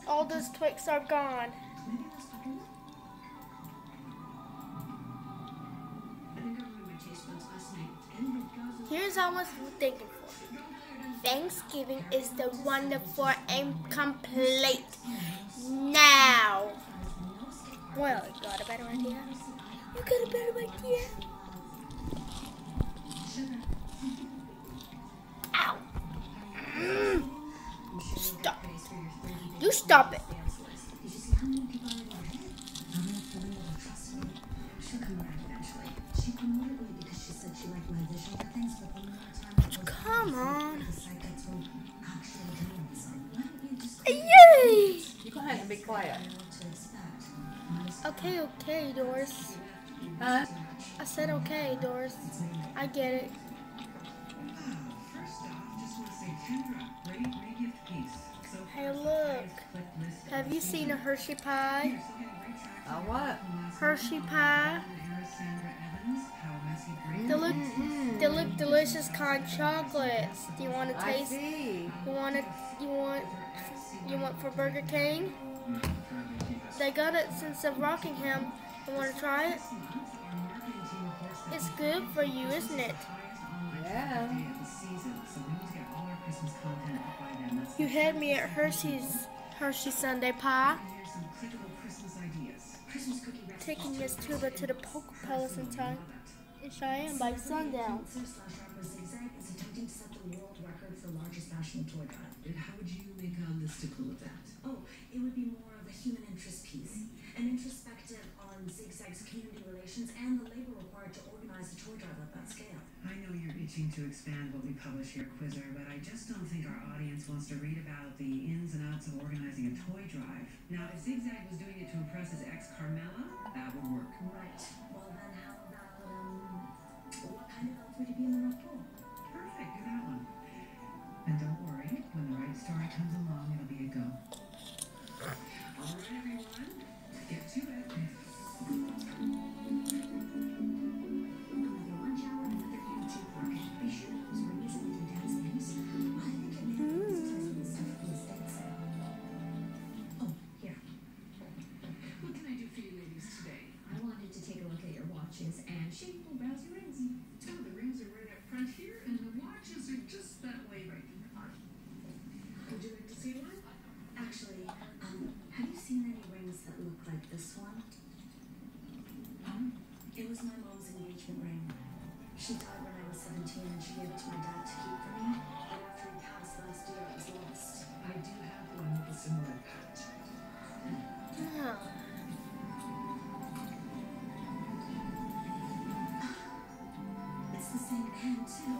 all those Twix are gone. Here's what I was thinking for. Thanksgiving is the wonderful and complete now. Well, you got a better idea? You got a better idea? Ow! Stop. You stop it. Come on. Yay! You go ahead and be quiet. Okay, Doris. Huh? I said okay, Doris. I get it. Hey, look. Have you seen a Hershey pie? What? Hershey pie. They look delicious kind chocolates. Do you want to I taste? see. You want for Burger King? They got it since of Rockingham. You want to try it? It's good for you, isn't it? Yeah. You had me at Hershey Sunday Pie. Taking Miss Tuba to the Poker Palace in Cheyenne by sundown. How would you make a listicle of that? Oh, it would be more of a human interest piece. An introspective on Zigzag's community relations and the labor required to organize a toy drive at that scale. I know you're itching to expand what we publish here, Quizzer, but I just don't think our audience wants to read about the ins and outs of organizing a toy drive. Now, if Zigzag was doing it to impress his ex Carmela, that would work. Right. Well, then how about, what kind of elf would you be in the North Pole? Perfect, do that one. And don't worry, when the right story comes along, it'll be a go. All right, everyone, get to it. Another lunch hour, another YouTube work. Be sure to use rings with your dad's names. I think it may be stuff from the estate sale. Oh, here. What can I do for you ladies today? I wanted to take a look at your watches and she will browse your rings. Oh, the rings are right up front here and the watches are just that way right in the front. Would you like to see one? Actually, have you seen any rings that look like this one? It was my mom's engagement ring. She died when I was 17 and she gave it to my dad to keep for me. But after he passed last year, it was lost. I do have one with a similar patch. It's the same hand, too.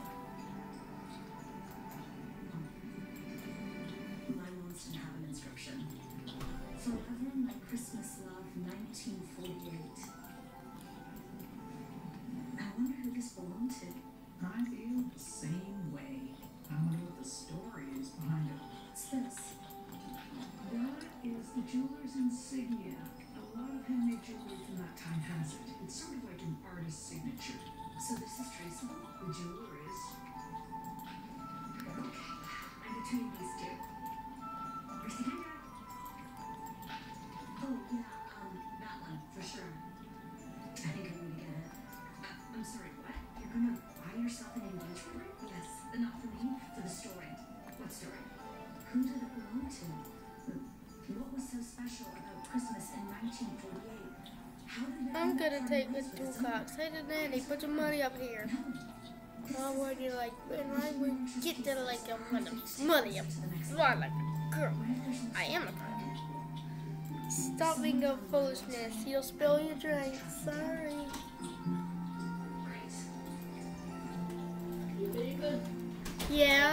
Mine wants to have an inscription. Forever my Christmas love, 1948. I wonder who this belonged to. I feel the same way. I wonder what the story is behind it. What's this? That is the jeweler's insignia. A lot of handmade jewelry from that time has it. It's sort of like an artist's signature. So this is traceable? The jeweler is. Okay, I'm between these two. Where's the camera? Oh, yeah, that one, for sure. I think I'm gonna get it. I'm sorry, what? You're gonna buy yourself an engagement ring? Yes, but not for me, for the story. What story? Who did it belong to? What was so special about Christmas in 1948? How did I'm gonna take the two cocks. Hey, the nanny, put your money up here. Oh, what do you like? When I would get to like a money up, fly like a girl. I am a girl. Stop being a foolishness. You'll spill your drink. Sorry. Yeah.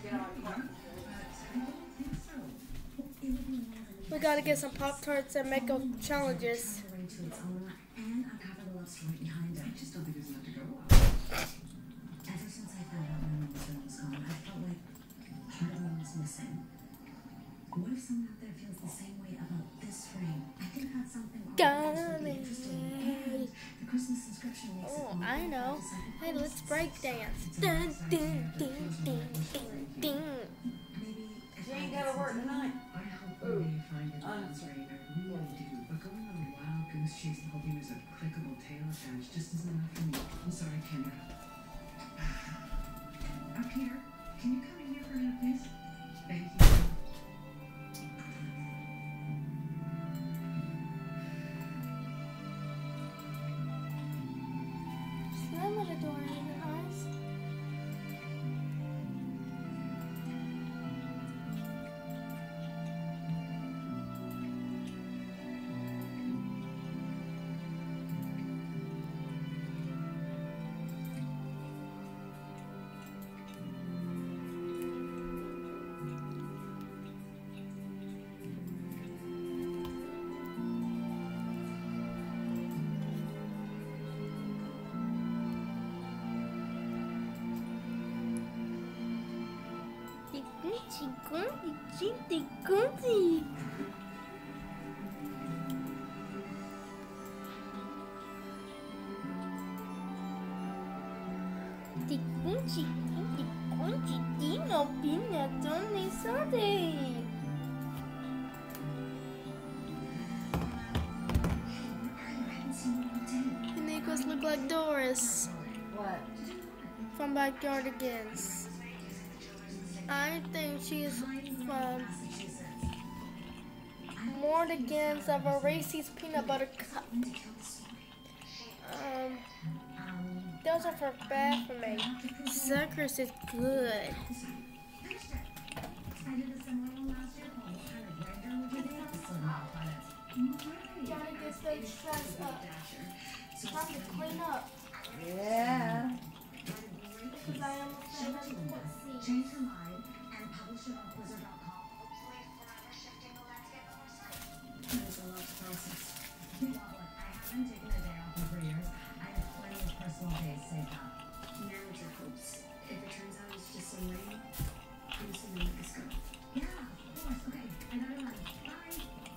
We gotta get some Pop-Tarts and make up challenges. And uncover the love story behind it. I just don't think there's enough to go on. Ever since I found out my mom's son was gone, I felt like part of me was missing. What if someone out there feels the same way about this ring? I think that's something all of us would be interested in. And the Christmas inscription makes it more I know. Hey, let's break dance. Dun, dun, dun, dun, dun, dun. Maybe if She ain't gotta work tonight. I hope we may find mustache just isn't enough for me. I'm sorry, Kendra. Peter, can you come in here for a minute, please? Thank you. Slam the door in your eyes. Te conti. Dino peanut on the Sunday. The Nichols look like Doris What? from Backyardigans. I think she's from Mordigans of a Reese's Peanut Butter Cup. Those are for bad for me. Suckers is good. Gotta get those trash up. Time to clean up. Yeah. Because I almost said I can't see. Change your mind and publish it on Blizzard.com. Hopefully forever shifting the landscape of our site. That is a lot to process. Well, I haven't taken a day off in 3 years. I have plenty of personal days saved up. Manage your hopes. If it turns out it's just some rain, I'm assuming let this go. Yeah, of course. Okay, I gotta run. Bye.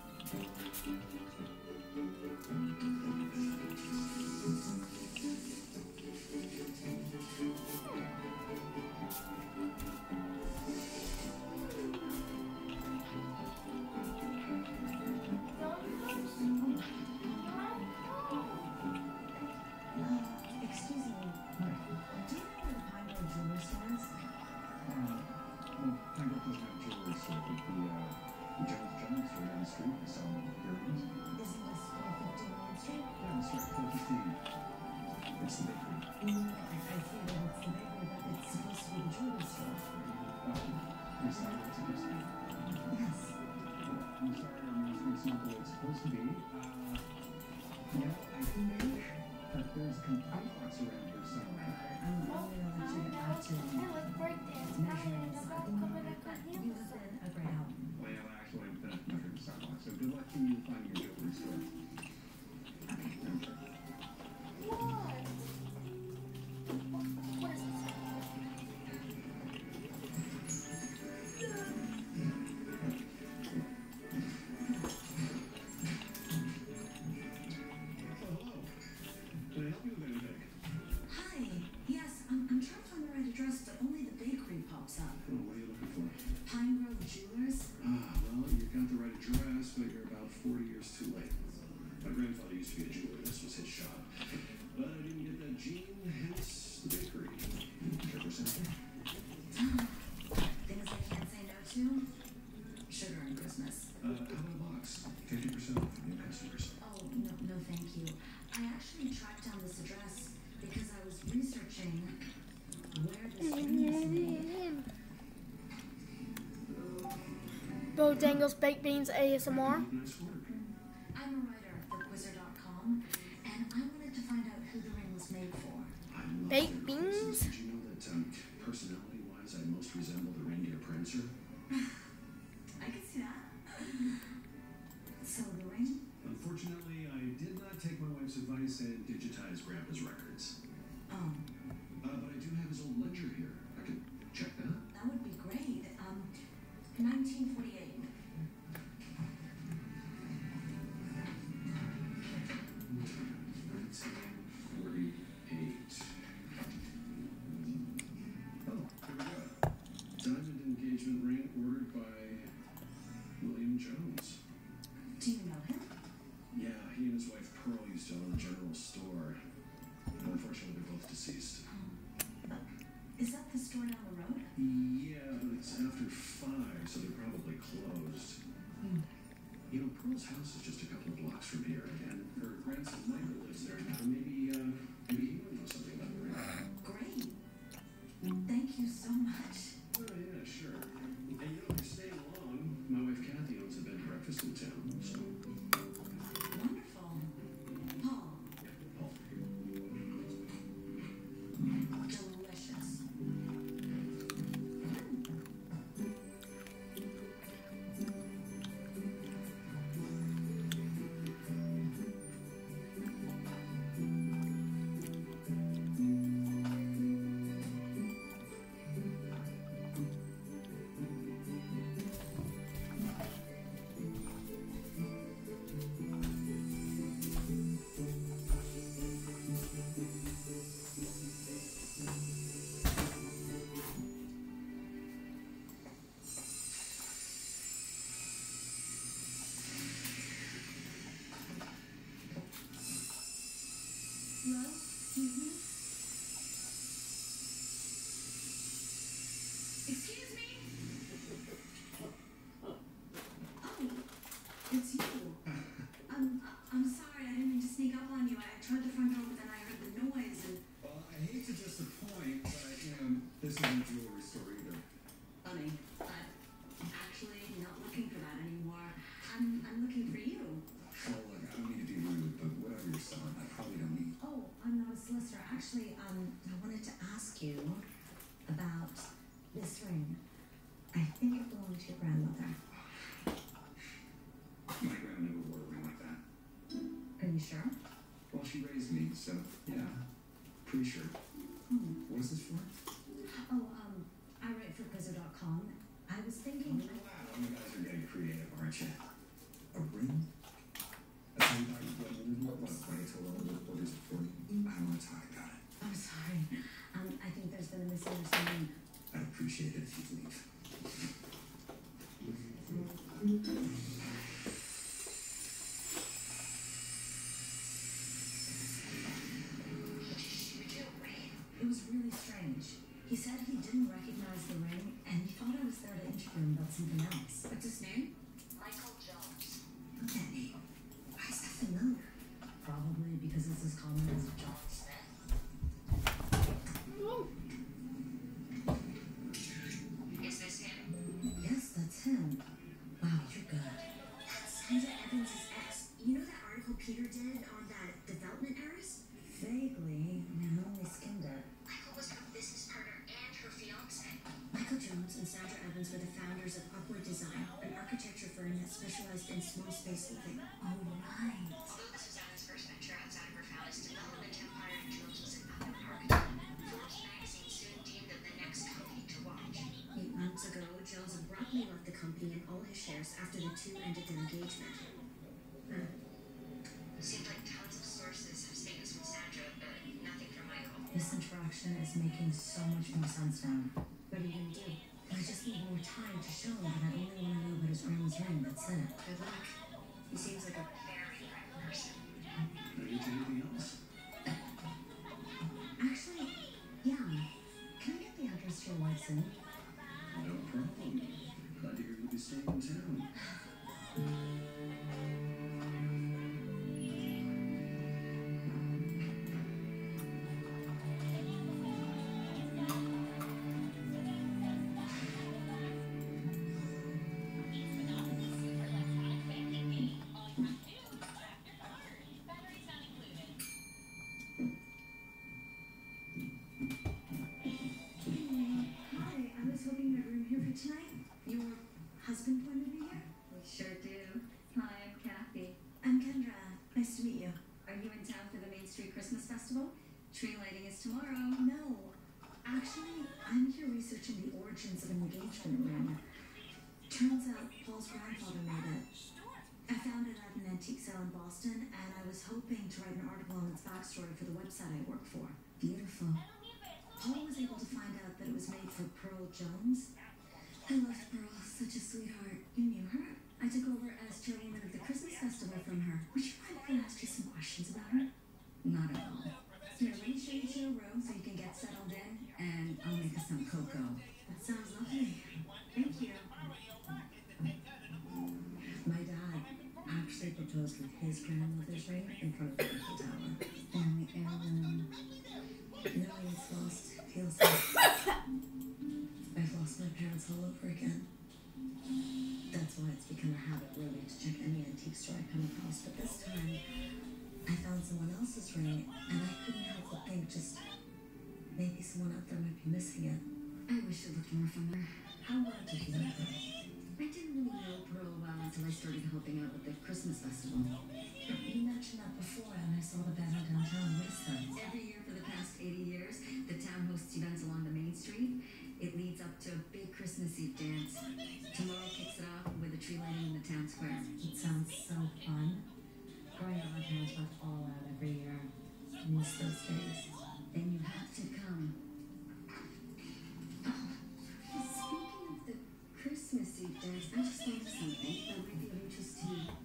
Excuse me. Do you know where the Pine Grove Jewelry store is? Well, Pine Grove doesn't have a jewelry store, but the Jones are down the street. They sell earrings. Isn't this 450 Main Street? Yeah, that's right, 415. It's the bakery. I see that it's the bakery, but it's supposed to be the jewelry store. It's not what it's supposed to be. Yes. I'm sorry, it's not the way it's supposed to be. Yeah, I think that there's a complaint box around here somewhere. I'm gonna let you get back to measuring the sidewalk. You have been a great help. Well, actually, I'm finished measuring the sidewalk, so good luck to you finding your jewelry store. What is this? Can I help you with anything? Hi. Yes, I'm trying to find the right address, but only the bakery pops up. Oh, what are you looking for? Pine Grove Jewelers? Well, you've got the right address, but you're about 40 years too late. My grandfather used to be a jeweler. This was his shop. But I didn't get that gene, hence the bakery. Sugar Center. Things I can't say no to? Sugar and Christmas. How about a box? 50% off for new customers. Oh, no, thank you. I actually tracked down this address because I was researching where this ring was made. Bo Dangle's Baked Beans ASMR. Nice work. I'm a writer for Quizzer.com, and I wanted to find out who the ring was made for. I love Baked your beans? quizzes. Did you know that personality-wise, I most resemble the reindeer Prancer? I can see that. So the ring? Unfortunately, I did not take my wife's advice and digitize Grandpa's records. Oh, But I do have his old ledger here. I could check that. that would be great. 1948. Oh, here we go. Diamond engagement ring ordered by William Jones. Do you know him? Yeah, he and his wife Pearl used to own a general store. Unfortunately, they're both deceased. Is that the store down the road? Yeah, but it's after 5, so they're probably closed. You know, Pearl's house is just a couple of blocks from here, and her grandson Michael lives there now. Maybe he would know something about the ring. Great. Thank you so much. Oh, yeah, sure. And you know, if you're staying long, my wife Kathy owns a bed and breakfast in town, so... Wonderful. Paul. Yeah, Paul. Delicious. Hello? Excuse me? Oh, it's you. I'm sorry, I didn't mean to sneak up on you. I tried the front door, but then I heard the noise and... Well, I hate to disappoint, but, this isn't a jewelry store either. Funny. I'm actually not looking for that anymore. I'm looking for you. Well, look, I don't mean to be rude, but whatever you're selling, I probably don't need. Oh, I'm not a solicitor. Actually, I wanted to ask you about this ring. I think it belonged to your grandmother. My grandma never wore a ring like that. Are you sure? Well, she raised me, so, yeah. Pretty sure. What is this for? Oh, I write for Quizzo.com. I was thinking... Wow, you guys are getting creative, aren't you? A ring? That's how you thought you what, when I told all the reporters before you? I don't want to talk about it. I'm sorry. I think there's been a misunderstanding. I'd appreciate it if you'd leave. It was really strange. He said he didn't recognize the ring, and he thought I was there to interview him about something else. What's his name? Michael Jones. Look at me. Why is that familiar? Probably because it's as common as John Smith. Is this him? Yes, that's him. Wow, you're good. That's Sandra Evans' ex. You know that article Peter did on that development heiress? Vaguely. I only skimmed it. Michael was her business partner and her fiance. Michael Jones and Sandra Evans were the founders of Upward Design, an architecture firm that specialized in small space living. Oh, right. Although this was Evans' first venture outside of her founders' development empire, Jones was an up-and architect. Forbes magazine soon deemed it the next company to watch. 8 months ago, Jones abruptly left the company and all his shares after the two ended their engagement. Seems like tons of sources have statements from Sandra, but nothing from Michael. This interaction is making so much more sense now. What are you gonna do? I just need more time to show him that I only want to know about his grandma's ring. That's it. Good luck. He seems like a very bright person. Can I get you anything else? Actually, yeah. Can I get the address to your wife's inn? No problem. Glad to hear you'll be staying in town. Hi, I was hoping you had room here for tonight. Your husband wanted me here? We sure do. Hi, I'm Kathy. I'm Kendra. Nice to meet you. Are you in town for the Main Street Christmas Festival? Tree lighting is tomorrow. No. Actually, I'm here researching the origins of an engagement ring. Turns out Paul's grandfather made it. I found it at an antique sale in Boston, and I was hoping to write an article on its backstory for the website I work for. Beautiful. Paul was able to find out that it was made for Pearl Jones. I loved Pearl, such a sweetheart. You knew her? I took over as chairwoman of the Christmas festival from her, which reminded posed with his grandmother's ring in front of the Eiffel Tower. Family heirloom. Knowing it's lost feels like I've lost my parents all over again. That's why it's become a habit, really, to check any antique store I come across. But this time, I found someone else's ring, and I couldn't help but think just maybe someone out there might be missing it. I wish it looked more familiar. How well did you know her? I didn't really know Pearl well until I started helping out with the Christmas festival. You mentioned that before, and I saw the banner downtown. What is that? Every year for the past 80 years, the town hosts events along the main street. It leads up to a big Christmas Eve dance. Tomorrow kicks it off with a tree lighting in the town square. It sounds so fun. Growing up, my parents went all out every year. I miss those days. Then you have to come. Speaking of the Christmas Eve dance, I just thought of something that might be of interest to you.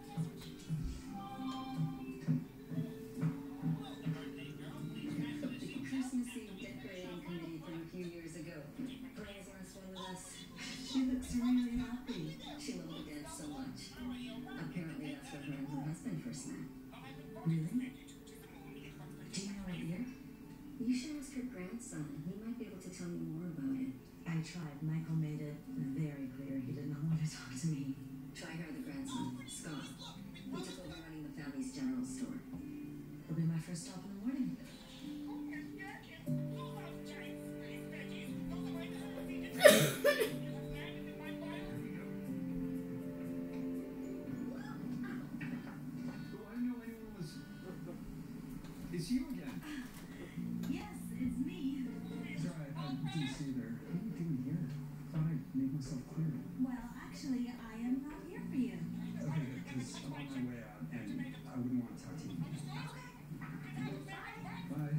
The Christmas Eve decorating committee from a few years ago. Pearl's on this one with us. She looks really happy. She loved the dance so much. Apparently that's where her and her husband first met. Really? Do you know what year? You should ask her grandson. He might be able to tell you more about it. I tried. Michael made it very clear he did not want to talk to me. Try her, the grandson, Scott. He took over running the family's general store. He'll be my first stop in the morning. It's you again. Yes, it's me. Sorry, I didn't see you there. What are you doing here? Thought I'd make myself clear. Well, actually, I am not here for you. Okay, good, because I'm on my way out, and I wouldn't want to talk to you. Bye.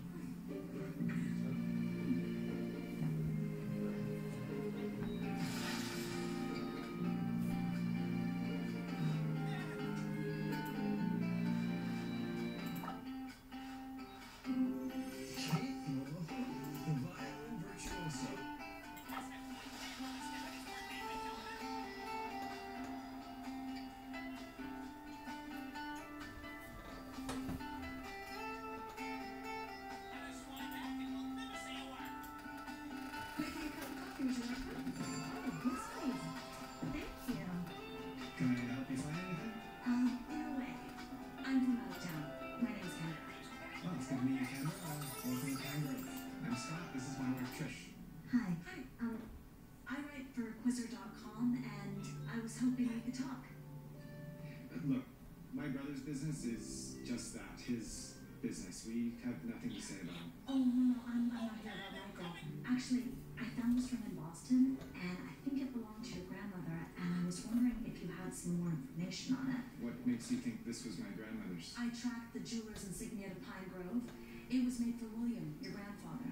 Can I help you find anything? In a way. I'm from out of town. My name's Kendra. Oh, it's good to meet you, Kendra. Welcome to Pine Grove. I'm Scott. This is my wife, Trish. Hi. Hi. I write for Quizzer.com, and I was hoping we could talk. Look, my brother's business is just that, his business. We have nothing to say about him. Oh, no, I'm not here about Michael. Actually, I found this ring in Boston, and I think it belonged to your grandmother, and I was wondering if you had some more information on it. What makes you think this was my grandmother's? I tracked the jeweler's insignia to Pine Grove. It was made for William, your grandfather.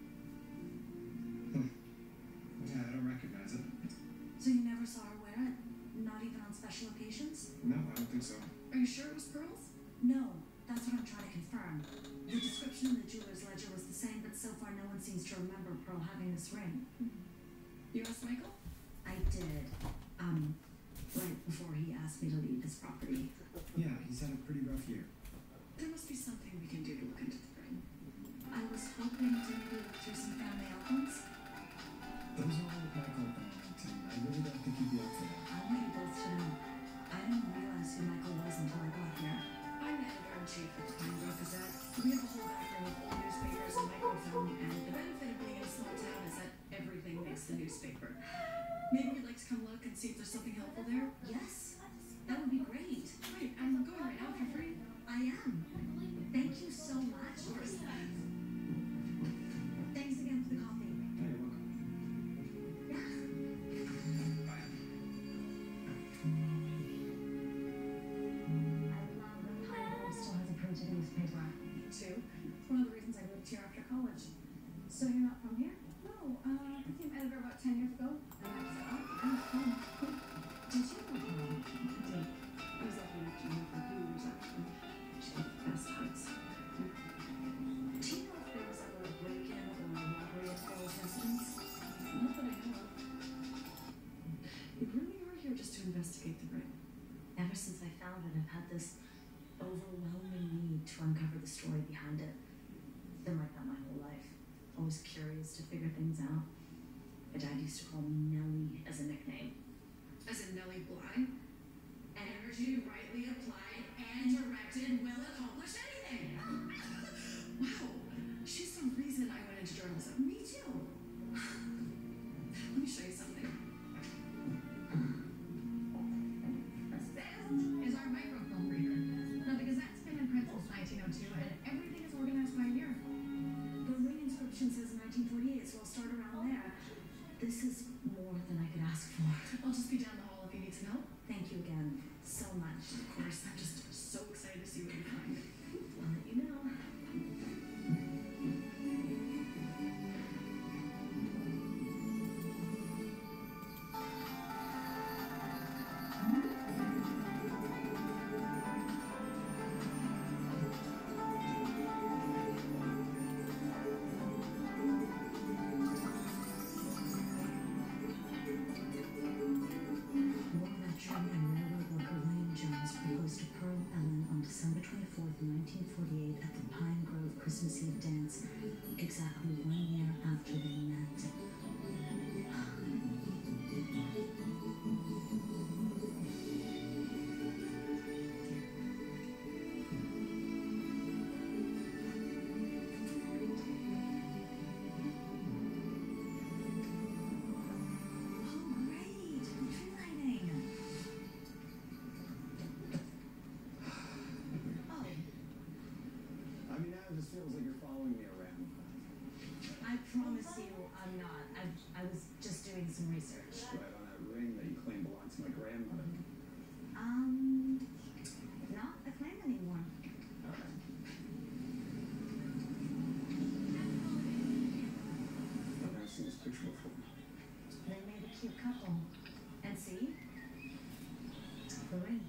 Yeah, I don't recognize it. So you never saw her wear it? Not even on special occasions? No, I don't think so. Are you sure it was pearls? No, that's what I'm trying to confirm. The description in the jeweler's ledger was the same, but so far no one seems to remember Pearl having this ring. You asked Michael? I did. Right before he asked me to leave his property. Yeah, he's had a pretty rough year. There must be something we can do to look into the ring. I was hoping to maybe look through some family albums. Those are all with Michael at the moment, and I really don't think he'd be up for that. I want you both to know. I didn't realize who Michael was until I got here. I'm the editor-in-chief of the Pine Grove Gazette. We have a whole backroom of old newspapers and microfilm, and the benefit of being in a small town is that everything makes the newspaper. Maybe you'd like to come look and see if there's something helpful there? Yes, that would be great. Great, I'm going right now if you're free. I am. Thank you so much. Of course. Thanks again for the coffee. Hey, you're welcome. Bye. I love that Pine Grove still has a printed newspaper. Me too. It's one of the reasons I moved here after college. So you're not from here? No, I became editor about 10 years ago. And I was I'm from. Did you know her? I did. I was lucky enough to know her for a few years, actually. She had the best times. Do you know if there was ever a break-in or a robbery at Pearl's residence? Not that I know of. You really are here just to investigate the ring. Ever since I found it, I've had this overwhelming need to uncover the story behind it. Been like that my whole life. Always curious to figure things out. My dad used to call me Nellie as a nickname. As in Nellie Bly? Energy rightly applied and directed will accomplish anything. Wow, she's the reason I went into journalism. Me too. Let me show you something. This is our microfilm reader. Now the Gazette's been in print since 1902 and everything is organized by year. The ring inscription says 1948, so I'll start around there. This is more than I could ask for. I'll just be down the hall if you need to know. Thank you again so much. Of course, I'm just so excited to see what you find. I'll let you know. December 24th, 1948, at the Pine Grove Christmas Eve dance, exactly 1 year after they met. It just feels like you're following me around. I promise you I'm not. I was just doing some research. Right on that ring that you claim belonged to my grandmother. Not a claim anymore. Alright. I've never seen this picture before. They made a cute couple. And see? The ring.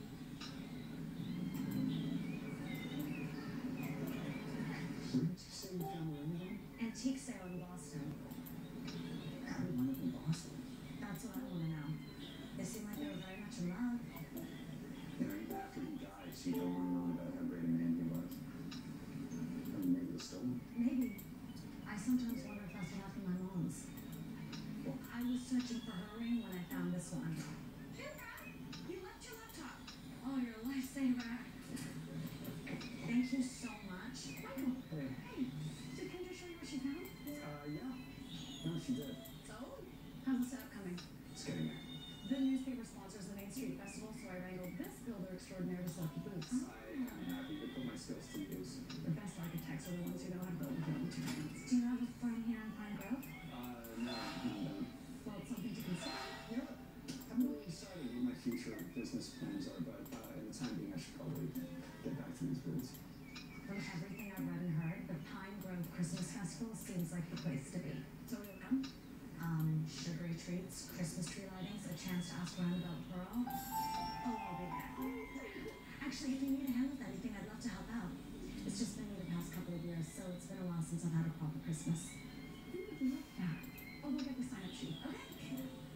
Where did you say you found the ring again? Antique sale in Boston. How did one up in Boston? That's what I want to know. They seem like they were very much in love. You know, even after he died, she go on and on about how great a man he was. I mean, maybe it was stolen. Maybe. I sometimes wonder if that's what happened to my mom's. Well, I was searching for her ring when I found this one. Hey, Brad, you left your laptop. Oh, you're a lifesaver. Thank you so much. Michael, Hey. hey, did Kendra show you what she found? Yeah. No, she did. So, how's the setup coming? It's getting there. The newspaper sponsors the Main Street Festival, so I wrangled this builder extraordinaire to set up the booths. I am happy to put my skills to use. The best architects are the ones who know how to build within 2 minutes. Do you have a firm here in Pine Grove? No. Well, it's something to consider. Yeah, I haven't really decided what my future business plans are, but in the time being, I should probably get back to these boots. From everything I've read and heard, the Pine Grove Christmas Festival seems like the place to be. So you'll come? Sugary treats, Christmas tree lightings, a chance to ask around about Pearl. Oh, I'll be there. Actually, if you need a hand with anything, I'd love to help out. It's just been the past couple of years, so it's been a while since I've had a proper Christmas. Who would love that? I'll go get the sign-up sheet. Okay.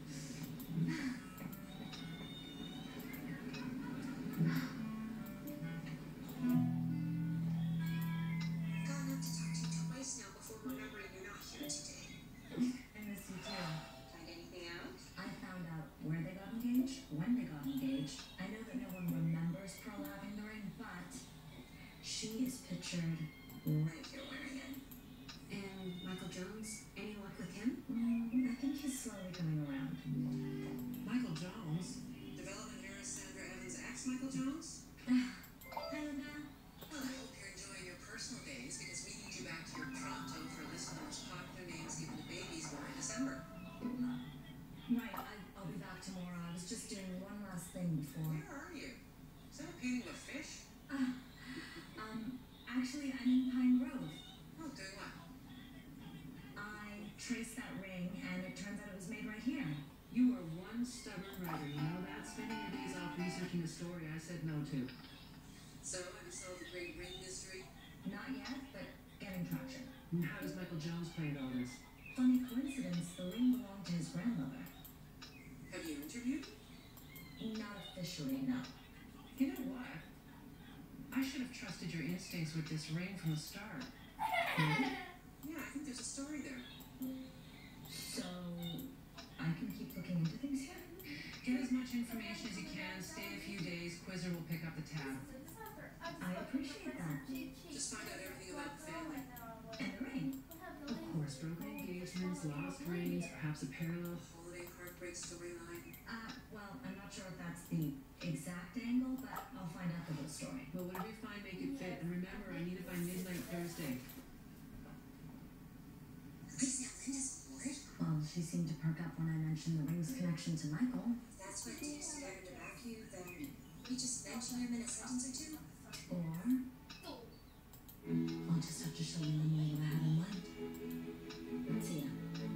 Gotten up to talk to you twice now before remembering you're not here today. I miss you too. Find anything out? I found out where they got engaged, when they got engaged. I know that no one remembers Pearl having the ring, but she is pictured right here wearing it. And Michael Jones, any luck with him? I think he's slowly coming around. Michael Jones? Development heiress Sandra Evans' ex Michael Jones? Hi, Linda. Well, I hope you're enjoying your personal days because we need you back here pronto for a list of the most popular names given to babies born in December. Right, I'll be back tomorrow. I was just doing one last thing before. Where are you? Is that a painting of a fish? Actually, I'm in Pine Grove. Oh, doing what? I traced that ring, and it turns out it was made right here. You are one stubborn writer, you know that? Spending your days off researching a story I said no to. So, have you solved the great ring mystery? Not yet, but getting traction. And how does Michael Jones play into all this? Funny coincidence, the ring belonged to his grandmother. Have you interviewed? Not officially. officially no. You know what? I should have trusted your instincts with this ring from the start. Yeah, I think there's a story there. So, I can keep looking into things here? Get as much information as you can, stay a few days, Quizzer will pick up the tab. I appreciate that. Just find out everything about the family. And the ring. Of course, broken engagements, lost rings, perhaps a parallel. Holiday heartbreak storyline. Well, I'm not sure if that's the exact angle, but I'll find out the whole story. Well, whatever you find, make it fit. And remember, I need it by midnight Thursday. Is that Linda's board? Well, she seemed to perk up when I mentioned the ring's connection to Michael. If that's what takes to get her to back you, then you just mention him in a sentence or two. Or I'll just have to show him the way that I had in mind. See ya.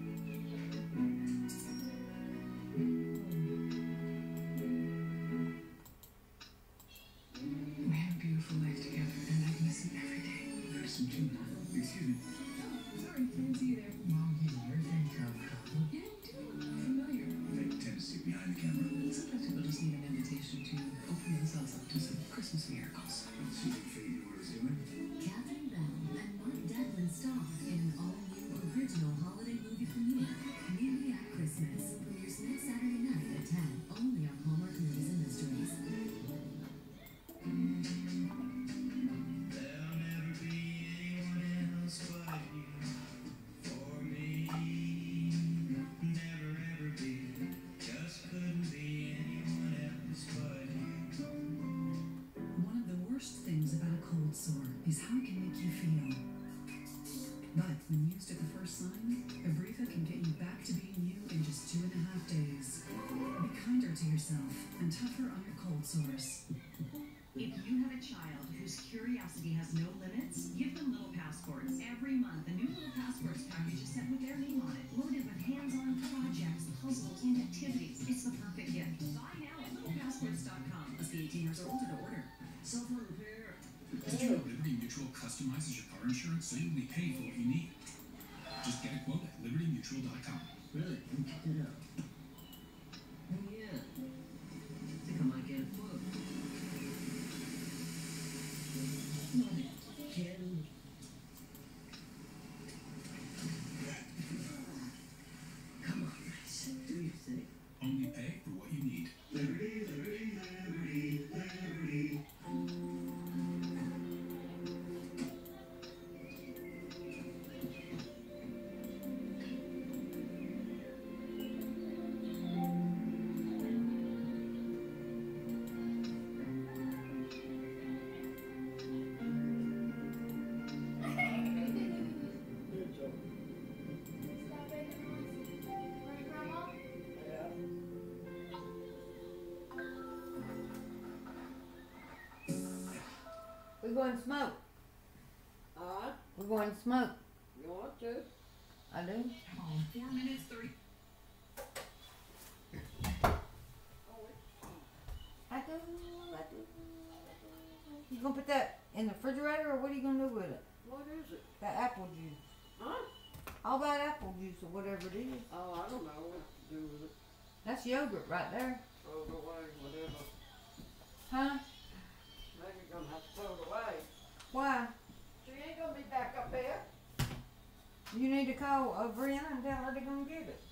We have a beautiful life together, and I miss him every day. There's some tuna. Excuse me. Sorry, didn't see you there. Mom, he's a very thin couple. Yeah, you do. Familiar. They tend to stick behind the camera. Sometimes people just need an invitation to open themselves up to some Christmas miracles. See what fate you were doing? Catherine Bell and Mark Devlin star in an all-new original holiday movie premiere, Meet Me at Christmas. Premieres next Saturday night at 10, only on Hallmark Movies and Mysteries. There'll never be anyone else but you for me. Never ever be. Just couldn't be anyone else but you. One of the worst things about a cold sore is how it can make you feel. But when used at the first sign, Abrifa can get you back to being you in just 2.5 days. Be kinder to yourself and tougher on your cold sores. If you have a child whose curiosity has no limits, give them Little Passports. Every month, a new Little Passports package is sent with their name on it, loaded with hands-on projects, puzzles, and activities. It's the perfect gift. Buy now at littlepassports.com. Must be 18 years old or older. Cell phone repair. Did you know Liberty Mutual customizes your car insurance so you only pay for what you need? Just get a quote at libertymutual.com. Really? Check it out. Oh, yeah. I think I might get a quote. Come on, Ken. Come on, Rex. Do your thing. Only pay for what you need. Liberty, liberty, liberty, liberty. We're going to smoke. We're going to smoke. You want to? I do. 4 minutes, 30. I do. You gonna put that in the refrigerator, or what are you gonna do with it? What is it? That apple juice. Huh? All that apple juice or whatever it is. Oh, I don't know what to do with it. That's yogurt right there. Throw it away, whatever. Huh? Maybe you're gonna have to throw it away. Why? She ain't gonna be back up there. You need to call Brianna and tell her to come get it.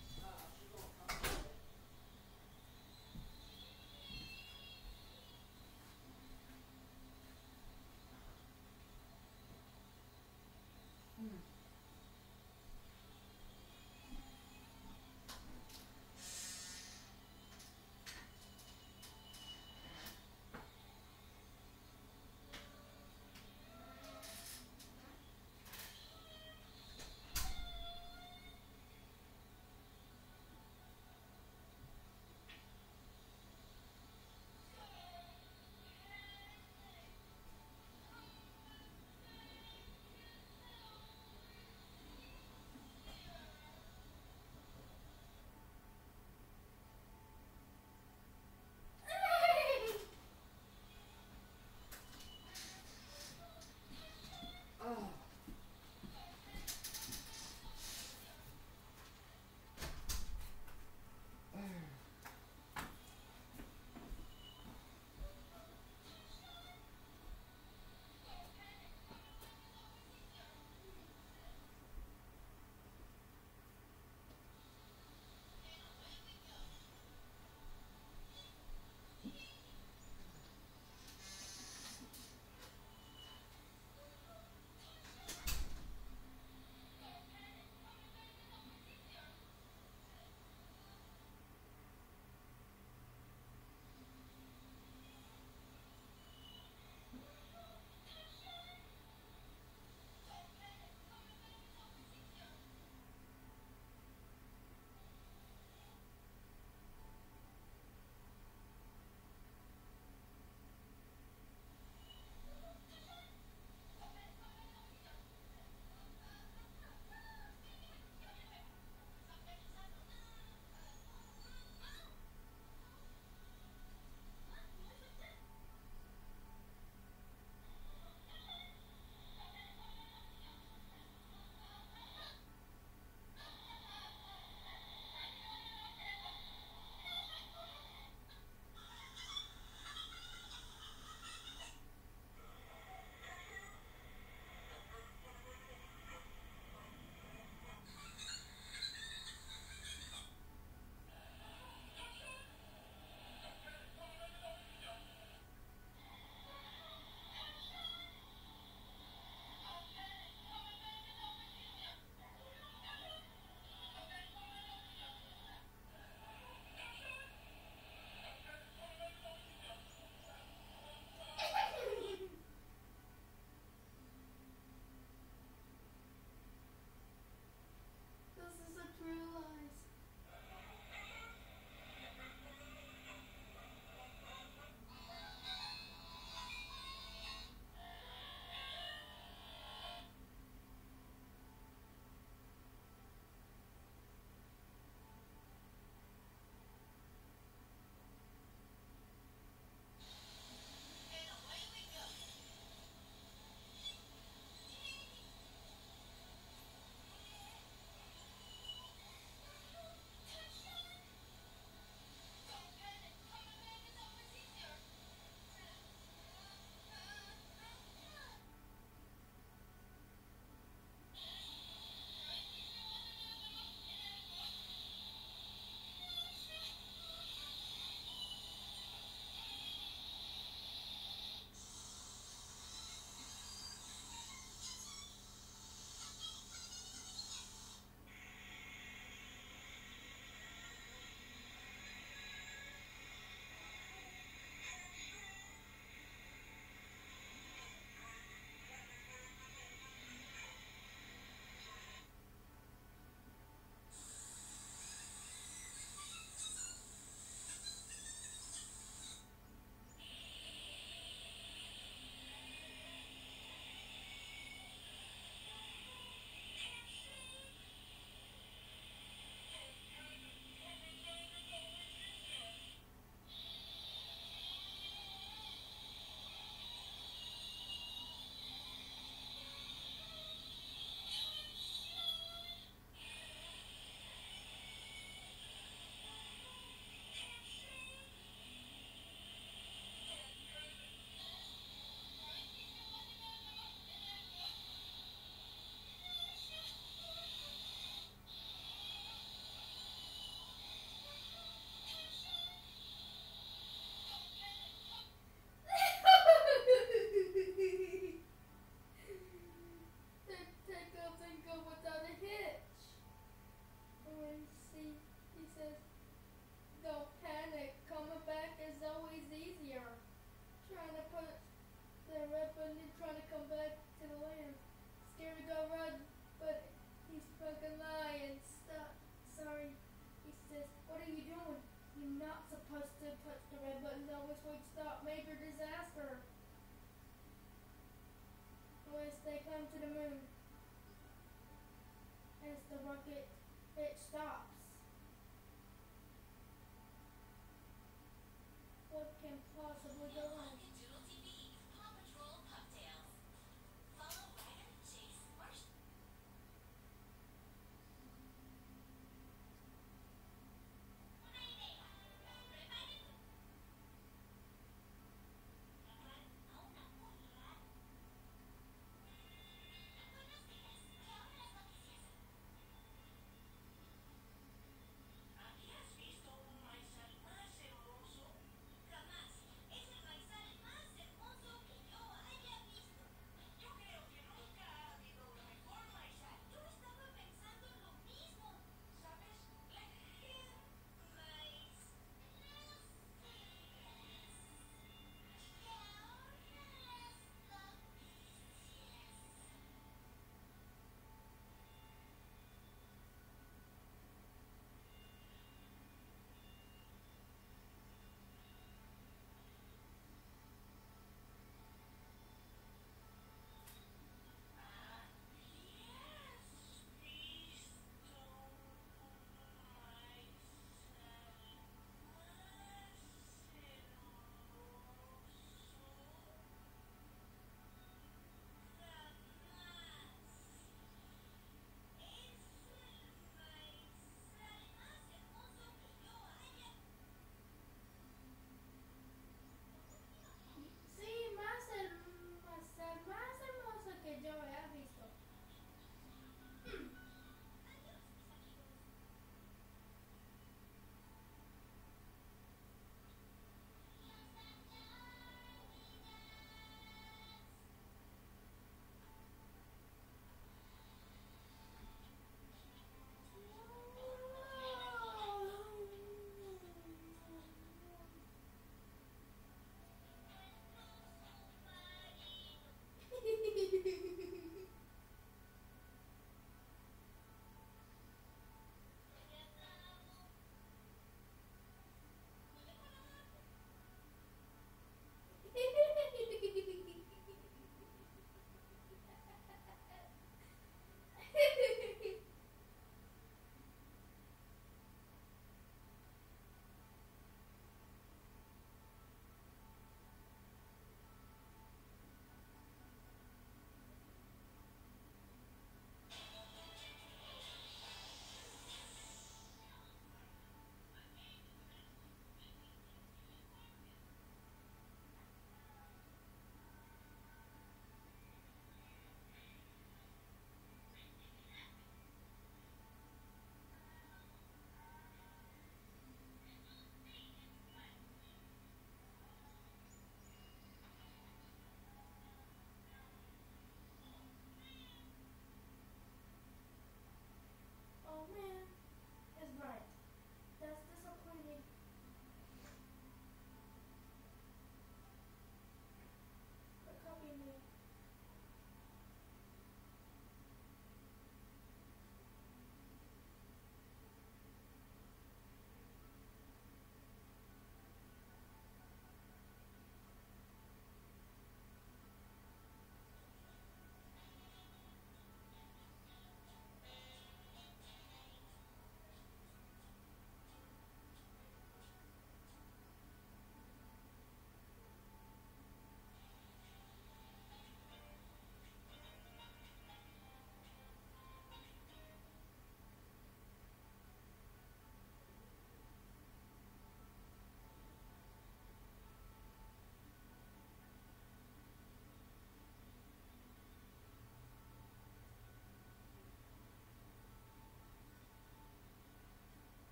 trying to put the red bunny trying to come back to the land. Scared to go run, but he's fucking lying. Stop. Sorry. He says, what are you doing? You're not supposed to touch the red button. That was would stop major disaster. Unless they come to the moon. As the rocket, it stops. What can possibly go wrong?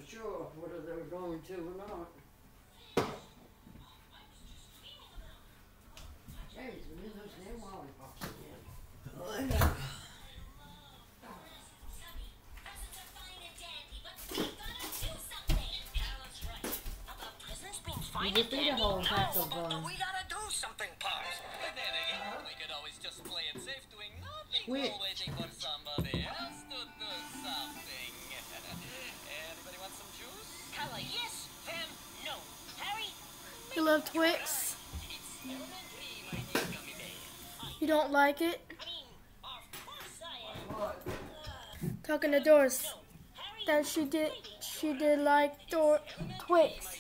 sure whether they were going to or not. James, we need those damn lollipops again. You just eat a whole pack of We gotta do something, Pops. But then again, we could always just play it safe doing nothing Wait. while waiting for somebody else to do something. Anybody want some juice? Kala, yes. Fam, no. Harry? You love Twix? It's elementary, my dear gummy bear. You don't like it? I mean, of course I am. Talking to Doris. That she did like Twix.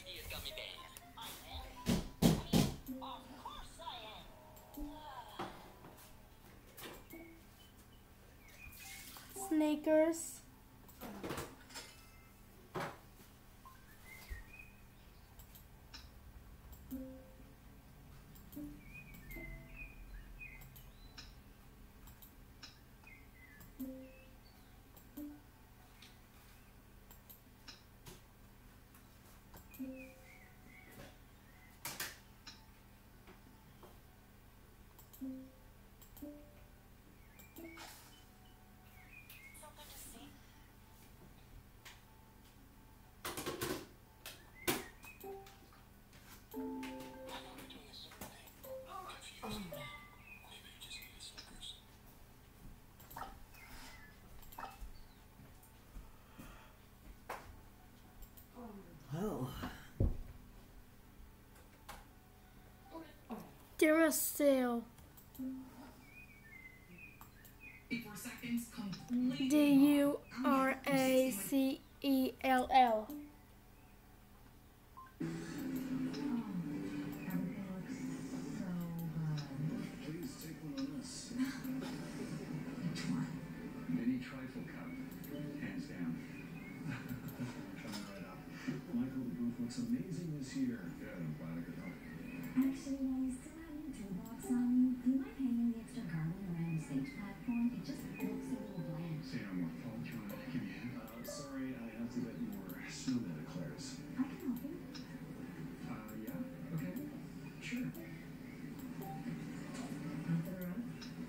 Sneakers. Oh. Duracell. 4 seconds, completely. Duracell. Please take one on us. Mini trifle cup. Hands down. Coming right up. Michael, the booth looks amazing this year. Good, I'm glad I could help. Actually, I still have your toolbox on. Do you mind hanging the extra garland around the stage platform? It just looks a little bland. Say no more. Paul, do you want to give me a hand? Sorry, I have to get more snowman eclairs. I can help you. Yeah. Okay. Sure. On for the road?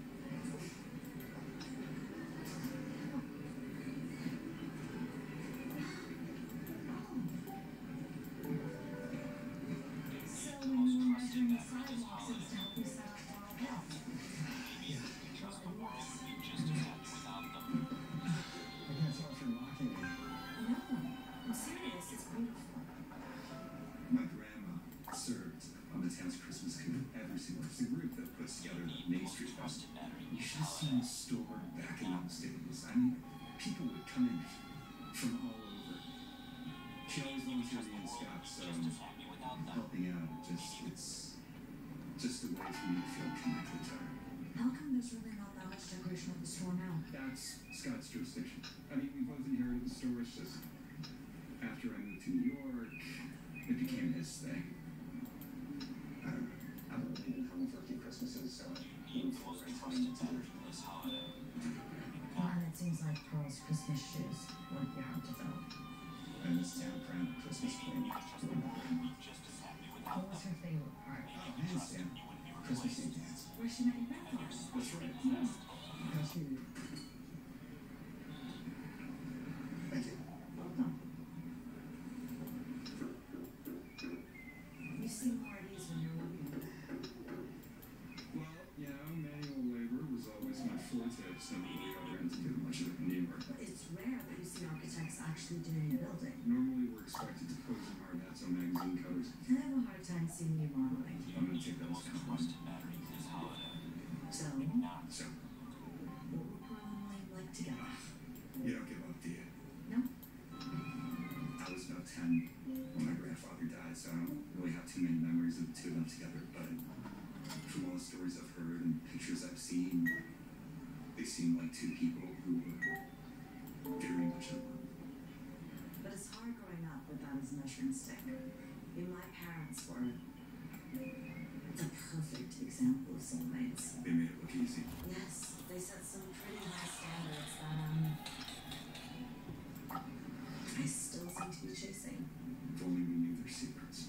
So when you were measuring the sidewalks, it was to help you set up moral health. I can't tell if you're mocking me. No, I'm serious. It's beautiful. My grandma served on the town's Christmas committee every single. It's the group that puts together the Main Street Festival. You should have seen the store back in those days. I mean, people would come in from all over. She always volunteered me and Scott, so helping out, it's just a way for me to feel connected to her. How come there's really not that much decoration at the store now? That's Scott's jurisdiction. I mean, we both inherited the store. It's just after I moved to New York, it became his thing. I don't know. I've only been home for a few Christmases, so I moved for the right time. Wow, that seems like Pearl's Christmas shoes. Would be hard to fill. And this town crowned Christmas queen. What was her favorite part? Hands down. Christmas Eve dance. Where she met your grandfather. That's right. How's she? Thank you. You seem hard at ease when you're working. Well, you know, manual labor was always my forte. It's never really got around to doing much of it in New York. It's rare that you see architects actually doing a building. Normally, we're expected to pose in hard hats on magazine covers. I have a hard time seeing you modeling. I'm gonna take that as a compliment. So, So, what would Pearl and William like together? you don't give up, do you? No? I was about 10 when my grandfather died, so I don't really have too many memories of the two of them together, but from all the stories I've heard and pictures I've seen, they seem like two people who were very much in love. But it's hard growing up with that as a measuring stick. My parents were the perfect example of soulmates. They made it look easy. Yes, they set some pretty high standards that I still seem to be be chasing. If only we knew their secrets.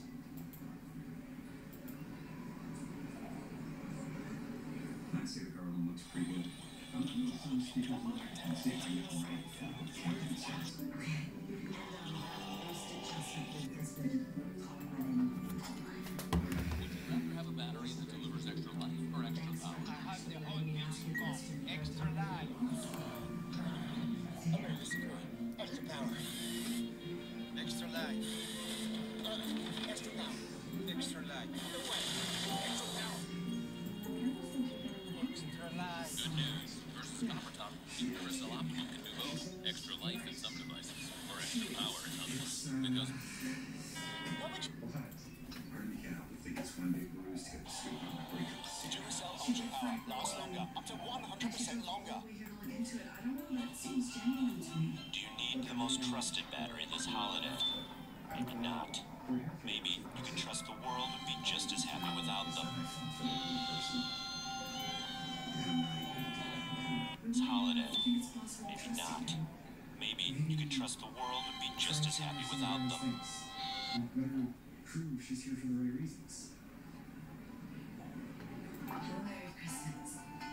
I'd say the garland looks pretty good. I'm going to put some speakers in there and see if I can get them right for camping sales. Okay. First adjustment booth has been already. Would you rather have a battery that delivers extra life or extra power? Extra life. Okay, listen, extra power. Extra life. Extra power. Extra life. No way. Extra power. Extra life. Good news. Versus copper top, Duracell Optimum can do both. Extra life in some devices, or extra power in others. Because What would you... What? Hard to get out. I think it's one big bruise to get the scoop on the breakups. Duracell Ultra Power lasts longer, up to 100% longer. We can look into it. I don't know. That seems genuine to me. Do you need the most trusted battery this holiday? Maybe not. Maybe you can trust the world would be just as happy without them. It's holiday. Maybe not. Maybe you can trust the world would be just as happy without them. Let her prove she's here for the right reasons. Merry Christmas.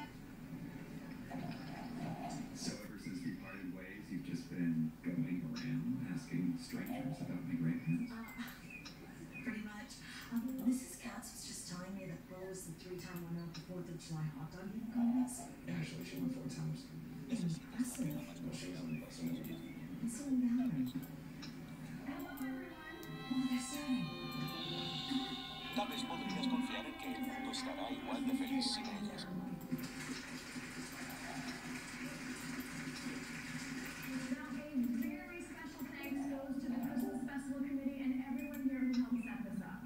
So ever since we parted ways, you've just been going around asking strangers about my grandparents? Pretty much. Mrs. Katz was just telling me that Will was the 3-time winner of the 4th of July hot dog eating contest. Actually, she won 4 times. Impressive. Well, she was on the bus already. What's so empowering? Oh, they're starting. Tal vez podrías confiar en que el mundo estará igual de feliz sin ellas. Now, a very special thanks goes to the Christmas Festival Committee and everyone here who helped set this up.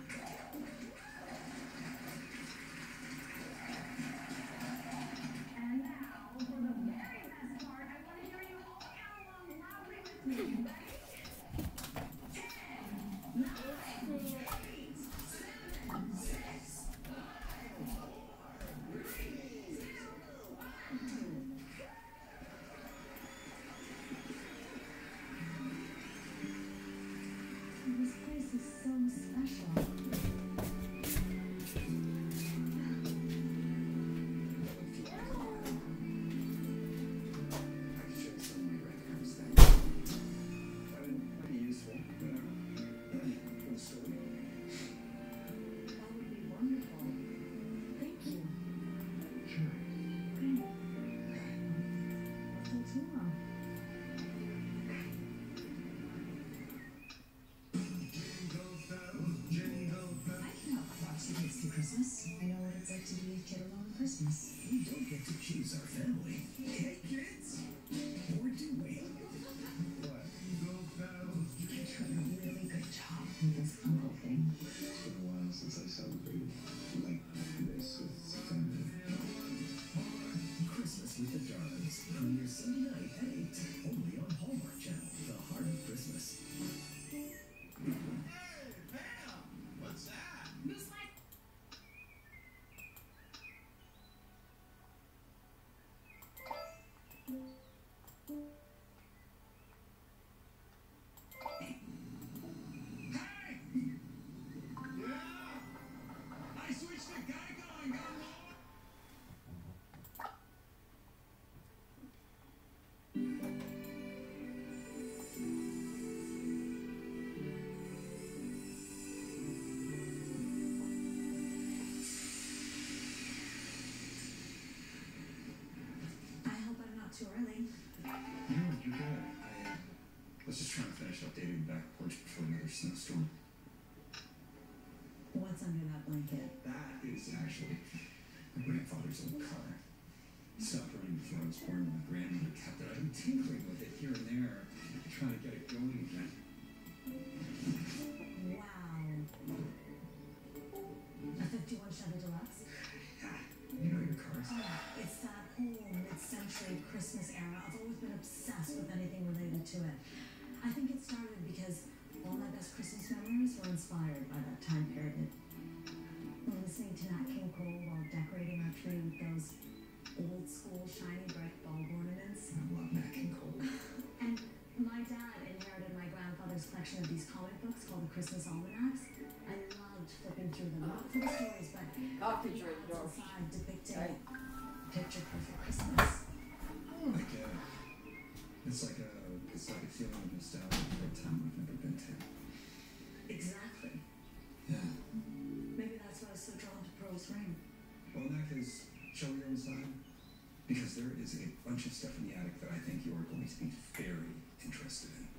And now, for the very best part, I want to hear you all count along loudly with me. Ready? 10, 9, 8, 7, 6, 5, 4, 3, 2, 1. This place is so special. I could show you some of my records that pretty useful. For the story. That would be wonderful. Thank you. Sure. Till tomorrow. I can help Foxy Kids through Christmas. I know what it's like to be a kid alone on Christmas. We don't get to choose our family. Hey, kids? Or do we? What? You're doing a really good job with this uncle thing. It's been a while since I celebrated like this with family. Christmas with the Darlings. Premiere Sunday night at 8. Only on Hallmark Channel. The Heart of Christmas. What's that? Moose Life. I switched it, got it going, got it rolling. I hope I'm not too early. No, you're good. I was just trying to finish updating the back porch before another snowstorm. What's under that blanket? That is actually my grandfather's old car. It stopped running before I was born, and my grandmother kept it. I've been tinkering with it here and there, trying to get it going again. Wow. A 51 Chevy Deluxe? Yeah, you know your cars. Oh, it's that whole mid-century Christmas era. I've always been obsessed with anything related to it. I think it started because all my best Christmas memories were inspired by that time period. Listening to Nat King Cole while decorating our tree with those old school shiny bright bulb ornaments. I love Nat King Cole. And my dad inherited my grandfather's Christmas almanacs. I loved flipping through them, not for the stories, but Coffee the drink ads door. inside depicting Right. picture perfect Christmas. I get it. It's like a feeling of nostalgia for a time I've never been to. Exactly. Yeah. Maybe that's why I was so drawn to Pearl's ring. Well, in that case, shall we go inside? Because there is a bunch of stuff in the attic that I think you are going to be very interested in.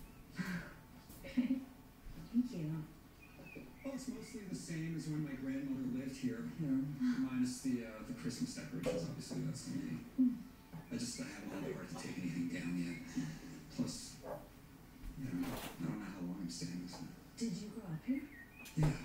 Thank you. Well, it's mostly the same as when my grandmother lived here, you know, minus the Christmas decorations, obviously, that's the me. I haven't had the heart to take anything down yet. Plus, you know, I don't know how long I'm staying, so. Did you grow up here? Yeah.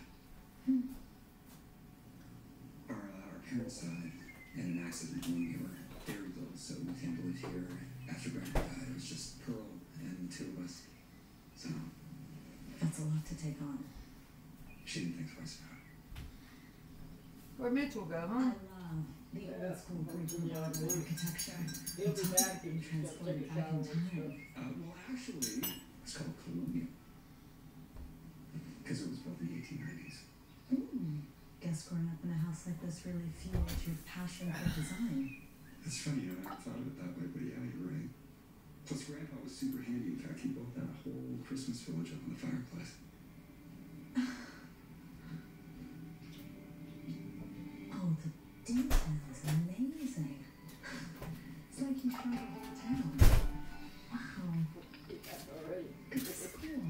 Our parents died in an accident when we were very little, so we came to live here. After Grandpa died, it was just Pearl and the two of us. So. That's a lot to take on. She didn't think twice about it. Where'd Mitchell go, huh? I love the old school Greek modern architecture. He'll be back being transported back in time. Well, actually, it's called Colonial. Because it was built in the 1890s. Guess growing up in a house like this really fueled your passion for design. It's funny, I never thought of it that way, but yeah, you're right. Plus, Grandpa was super handy. In fact, he built that whole Christmas village up on the fireplace. Oh, the details, amazing. It's like you showed the whole town. Wow. It's cool.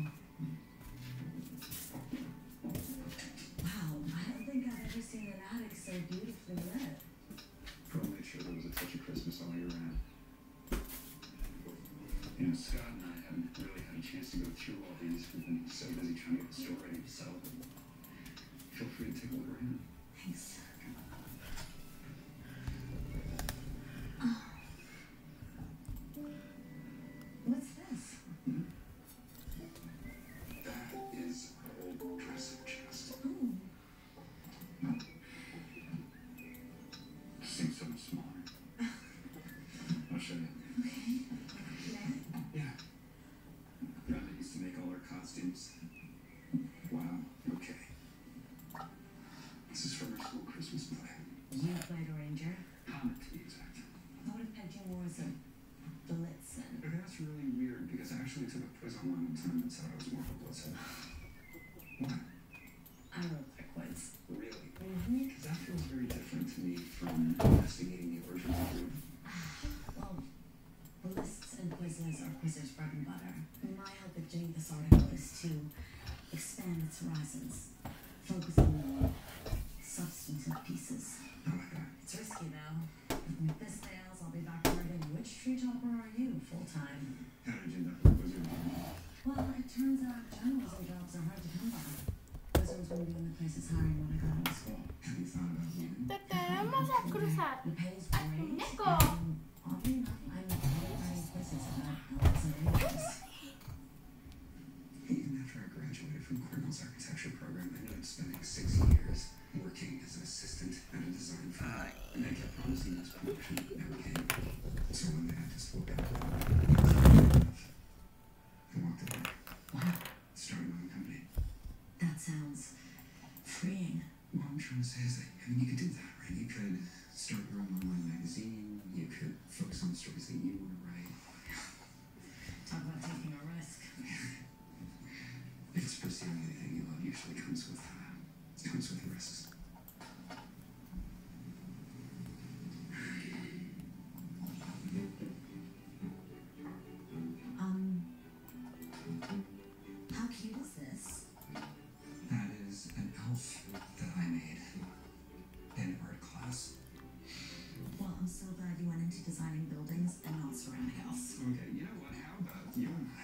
Wow, I don't think I've ever seen an attic so beautifully lit. Pearl made sure there was a touch of Christmas all year round. You know, Scott and I haven't really had a chance to go through all these. We've been so busy trying to get the store ready to sell. Feel free to take a look around. Thanks. What's this? That is our old dressing chest. Oh. Seems so much smaller. I'll show you. Okay. Yeah. Grandma used to make all our costumes. Wow. Okay. This is from our school Christmas play. You played a ranger? Comet, to be exact. I would have pegged you more as a Blitzen. Okay, that's really weird because I actually took a quiz online one time and said I was more of a Blitzen. What? I wrote that quiz. Really? Because that feels very different to me from investigating the origins of food. Well, lists and quizzes are quizzers' bread and butter. My hope at doing this article is to expand its horizons, focusing on substantive pieces. I like that. It's risky though. If this fails, I'll be back wondering which tree topper are you full time? How did you end up with Wizard? Well, it turns out journalism jobs are hard to come by. Wizards were the only places hiring when I got out of school. Have you thought about leaving? Te tenemos a cruzar. The pay is Al great. muñeco. And oddly enough, I'm writing quizzes about Alexandria. Even after I graduated from Cornell's architecture program, I ended up spending 6 years working as an assistant at a design firm. And I kept promising this promotion that never came. So one day I just woke up and walked away. Wow, Started my own company. that sounds freeing. What I'm trying to say is that, I mean, you could do that, right? You could start your own online magazine. You could focus on the stories that you want to write. Talk about taking a risk. If it's pursuing anything you love, usually comes with risks. How cute is this? That is an elf that I made in art class. Well, I'm so glad you went into designing buildings and not surrounding house. Okay, you know what? How about you and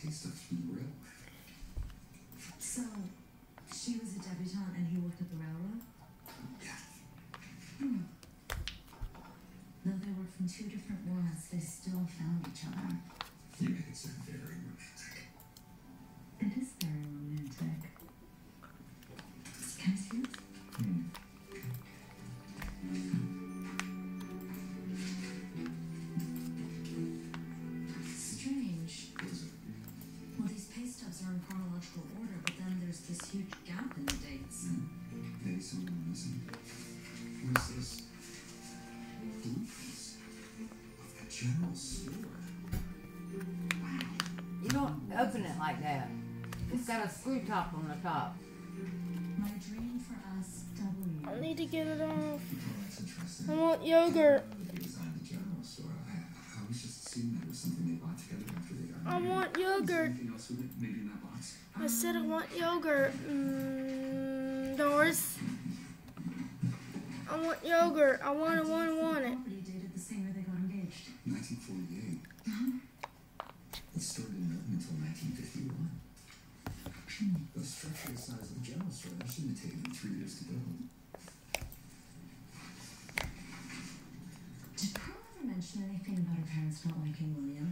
taste stuff from the railway. So, she was a debutante and he worked at the railroad? Yeah. Though they were from two different worlds, they still found each other. You make it sound very romantic. It is very romantic. Can I see it? Strange. What is it? Well, these pay stubs are in chronological order, but then there's this huge gap in the dates. Maybe someone missing. What is this? Blueprints of the general store. You don't open it like that. It's got a screw top on the top. My dream for us, W. I need to get it off. Oh, that's interesting. I want yogurt. They designed the general store. I was just assuming that was something they bought together after they got I married. want Is there yogurt. anything else with it? Maybe in that box? I said I want yogurt. Doris. I want yogurt. I want it. Somebody dated the singer they got engaged. 1948. It started in Milton until 1951. The structure the size of the general store, that shouldn't have taken them 3 years to build. Did Pearl ever mention anything about her parents not liking William?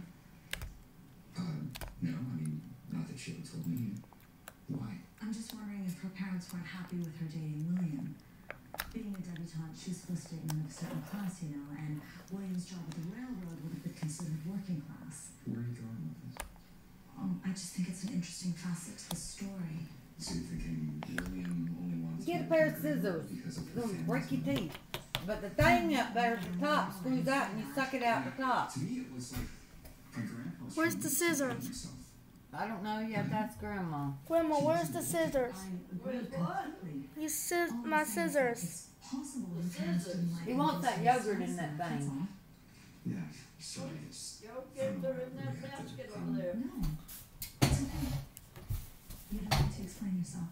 No, I mean, not that she ever told me. Why? I'm just wondering if her parents weren't happy with her dating William. Being a debutante, she was supposed to date men of a certain class, you know, and William's job at the railroad would have been considered working class. Where are you going with this? I just think it's an interesting facet to the story. So you're thinking William only wants Get a to pair of marry her scissors. because of It's her gonna family's break your involvement? teeth. But the thing up there at the top screws out and you suck it out the top. To me, it was like my grandpa's Where's trying the to scissors? protect himself. I don't know yet. That's Grandma. Grandma, where's the scissors? Where's what? You my scissors. He wants that yogurt in that thing. Yeah, sorry, it's... Yogurt are in that basket over there. No. It's okay. You don't need to explain yourself.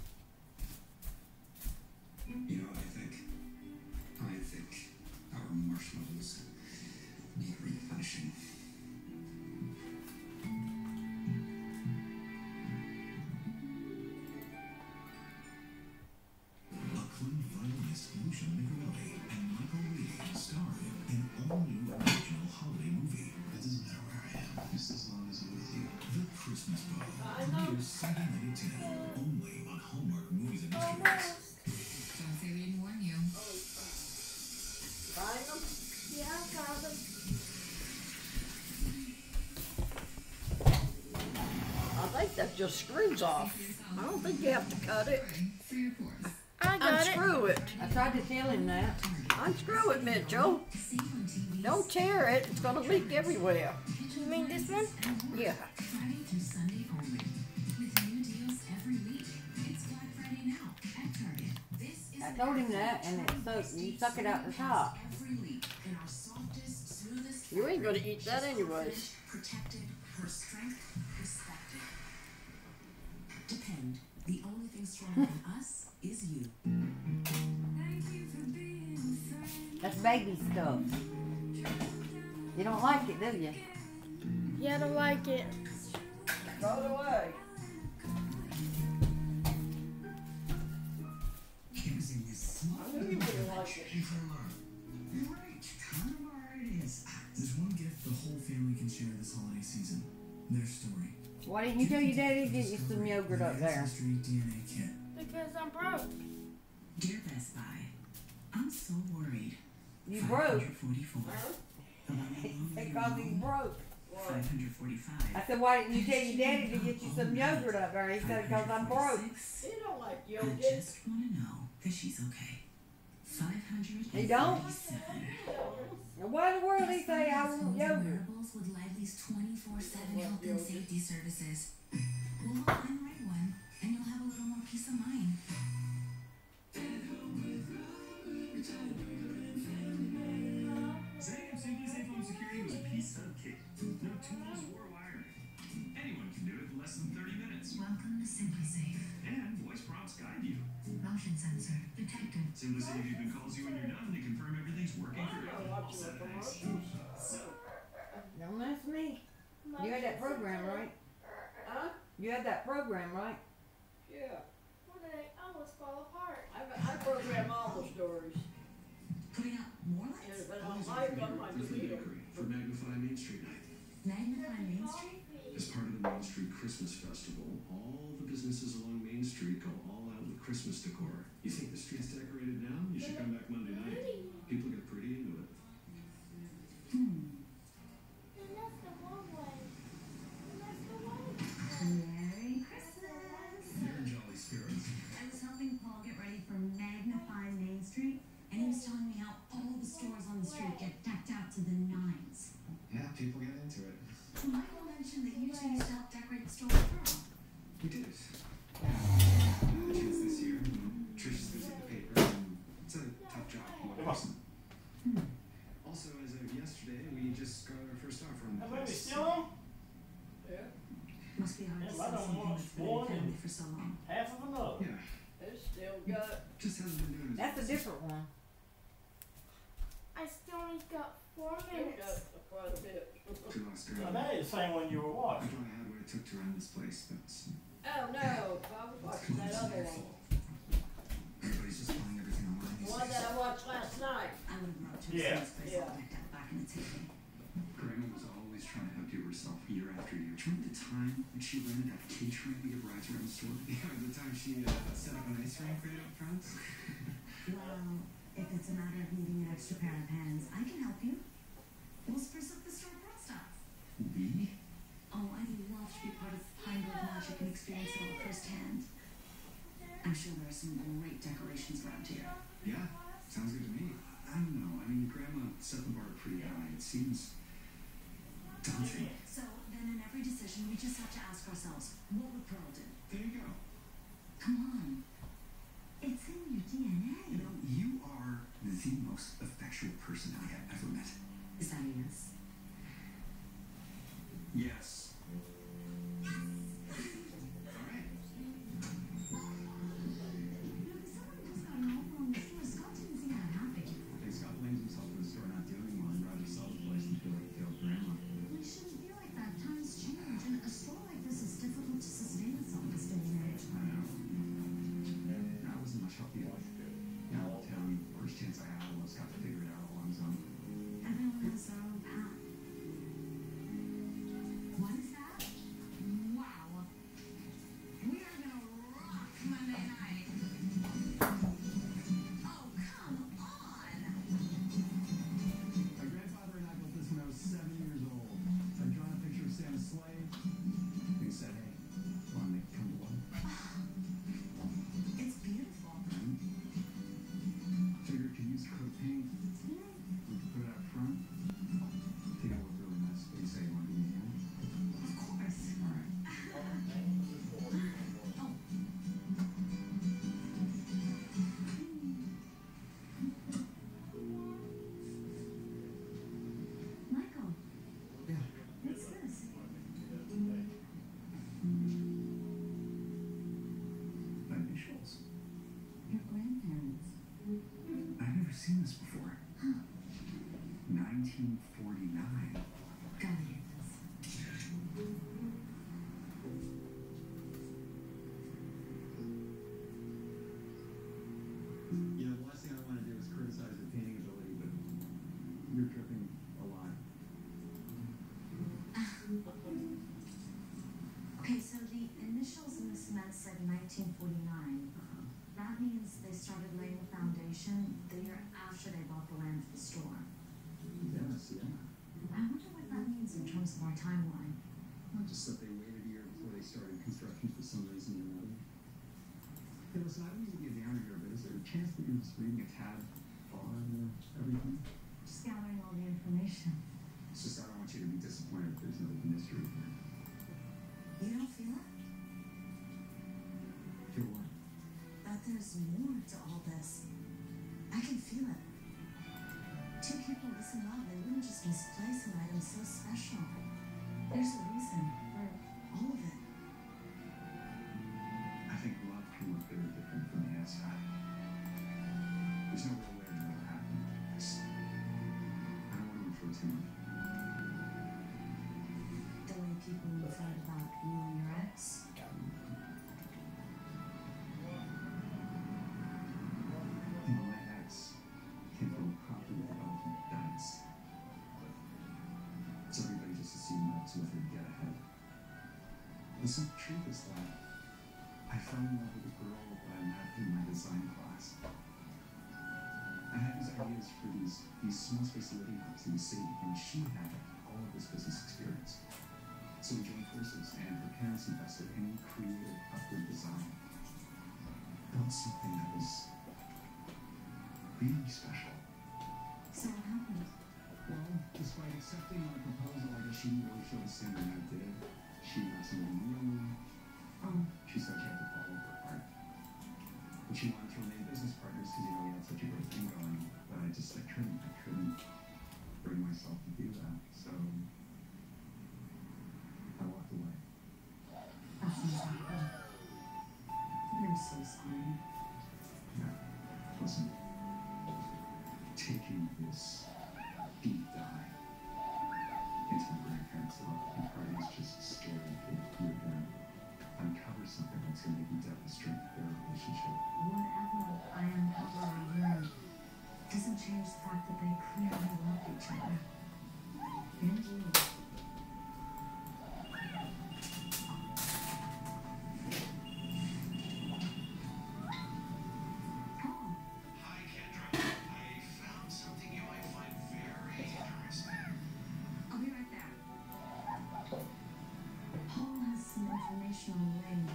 You know what I think? I think our marshmallows need replenishing. A Clint violinist, Lucia Nicolelli, and Michael Lee starring in all-new original holiday movie. It doesn't matter where I am, just as long as I'm with you. The Christmas Bow premieres Sunday night at 10, only on Hallmark Movies and Mysteries. Don't say we didn't warn you. Find them? Yeah, I found them. I think that just screws off. I don't think you have to cut it. I got it. Unscrew it. I tried to tell him that. Unscrew it, Mitchell. Don't tear it. It's gonna leak everywhere. You mean this one? Yeah. Friday through Sunday only. With new deals every week. It's Black Friday now at Target. This is I told him that, and you suck it out the top. every week in our softest, smoothest You ain't gonna eat that anyways. protected, her strength respected. Depend. The only thing stronger than us is you. That's baby stuff. You don't like it, do you? Yeah, I don't like it. Throw it away. Using this I knew you wouldn't like it. You're right. Carnivore it is. There's one gift the whole family can share this holiday season. Their story. Why didn't you tell your daddy to get you some yogurt up there? Ancestry DNA kit. Because I'm broke. Dear Best Buy, I'm so worried. You broke. 544. Because he's broke. 545. I said, why didn't you tell your daddy to get you some yogurt up there? He said, because I'm broke. He don't like I yogurt. just want to know that she's okay. 547. He don't? Now, why in the world did he say I want yogurt? Wearables with Lively's 24/7 health and safety services. We'll find the right one, and you'll have a little more peace of mind. Setting up Simply Safe Home Security was a piece of cake. No tools or wiring. Anyone can do it in less than 30 minutes. Welcome to Simply Safe. And voice prompts guide you. Motion sensor detected. Simply Safe even calls you when you're done to confirm everything's working for you. So thanks. So, Don't ask me. You had that program, right? You had that program, right? Yeah. What did I almost fall apart? I program all the stories. Putting out more lights? But Always I a got my favorite for the computer. bakery for Magnify Main Street Night. Magnify Main Street? As part of the Main Street Christmas Festival, all the businesses along Main Street go all out with Christmas decor. You think the street's decorated now? You should come back Monday night. People get pretty into it. That's the wrong way. That's the wrong way. Merry Christmas! You're in jolly spirits. I was helping Paul get ready for Magnify Main Street, and he was telling me how all the stores on the street get decked out to the nines. Yeah, people get into it. Michael mentioned that you two used to help decorate the store with Pearl. We did. The chance this year. Trish's busy with the paper, and it's a tough job. Also, as of yesterday, we just got our first offer on the place. Still on? Yeah. Must be hard to Yeah, sell my something one's that's been in one the family and for so long. half of another. Yeah, It's still got. just hasn't been doing as That's a different one. I still only got 4 Still minutes. got quite a bit. too lost Well, ground. that is the same one you were I watching. thought I had what it took to run this place, but Oh no, I was watching that other one. everybody's just buying everything online. The one that I watched last night. I would have brought to Yeah. this place all decked out back in the day. Grandma was always trying to outdo herself year after year. Do you remember the time when she rented that catering to give rides around the store? Yeah, the time she set up an ice rink right out front. Well, if it's a matter of needing an extra pair of hands, I can help you. We'll spruce up the store Pearl style. We? Oh, I'd love to be part of Pinewood Magic and experience it all firsthand. I'm sure there are some great decorations around here. Yeah, sounds good to me. I don't know. I mean, Grandma set the bar pretty high. It seems daunting. So then in every decision, we just have to ask ourselves, what would Pearl do? There you go. Come on. It's in your DNA. You know, you are the most effectual person I have ever met. Is that a yes? Yes. All right. Someone just got an offer on the store. Scott didn't seem that happy. I think Scott blames himself for the store not doing well and rather sell the place and feel like a failed grandma. We shouldn't feel like that. Times change, and a store like this is difficult to sustain itself this day and age. I know. I wasn't much help either. Out of town, first chance I had, I almost got to figure it out all on his own. Everyone has their own path. What is that? Wow. We are gonna rock Monday night. Oh, come on. My grandfather and I built this when I was 7 years old. I'd drawn a picture of Santa's sleigh. He said, hey, want to make it come to life? It's beautiful. Figured could use coat paint. We could put it out front. Think it would look really nice. What do you say? You want to do it again? Of course. All right. Michael, Yeah. what's this? Initials. Your grandparents. I've never seen this before. 1949. Gotta hear this. You know, the last thing I want to do is criticize your painting ability, but you're tripping a lot. Okay, so the initials in this map said 1949. That means they started laying the foundation the year after they bought the land for the store. Yes, yeah. I wonder what that means in terms of our timeline. Not just that they waited a year before they started construction for some reason or another. Hey, listen, I don't mean to be a downer here, but is there a chance that you're just reading a tad far into everything? Just gathering all the information. It's just I don't want you to be disappointed if there's no mystery here. You don't feel it? Feel what? That there's more to all this. I can feel it. Two people this in love, they wouldn't just misplace an item so special. There's a reason for all of it. I think love can look very different from the outside. There's no real way to know what happened. I don't want to infer too much. The way people felt about you and your ex. The simple truth is that I fell in love with a girl that I met in my design class. I had these ideas for these small space living hubs in the city, and she had all of this business experience. So we joined forces, and her parents invested, and we created Upward Design. Built something that was really special. So what happened? Well, despite accepting my proposal, I guess she didn't really feel the same way I did. She wants something new. She said she had to follow her heart. But she wanted to remain business partners because, we had such a great thing going. But I couldn't bring myself to do that. So I walked away. That's insane. I'm so sorry. Yeah. Listen, taking this deep dive into my grandparents' love and parties just scared me. You're gonna uncover something that's gonna make you demonstrate their relationship. Whatever I uncover or learn doesn't change the fact that they clearly love each other. And you. Hi, Kendra. I found something you might find very interesting. I'll be right there. Paul has some information on the ring.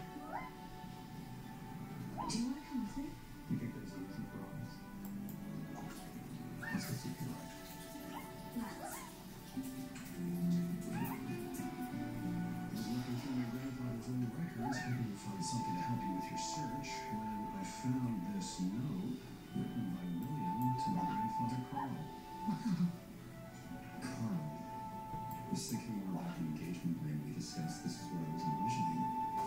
Do you want to come with me? You think that's easy for all this? Let's go see if you're right. Let's. I was looking through my grandfather's old records, hoping to find something to help you with your search, when I found this note written by William to my grandfather Carl. Carl was thinking more about the engagement ring we discussed. This is what I was envisioning.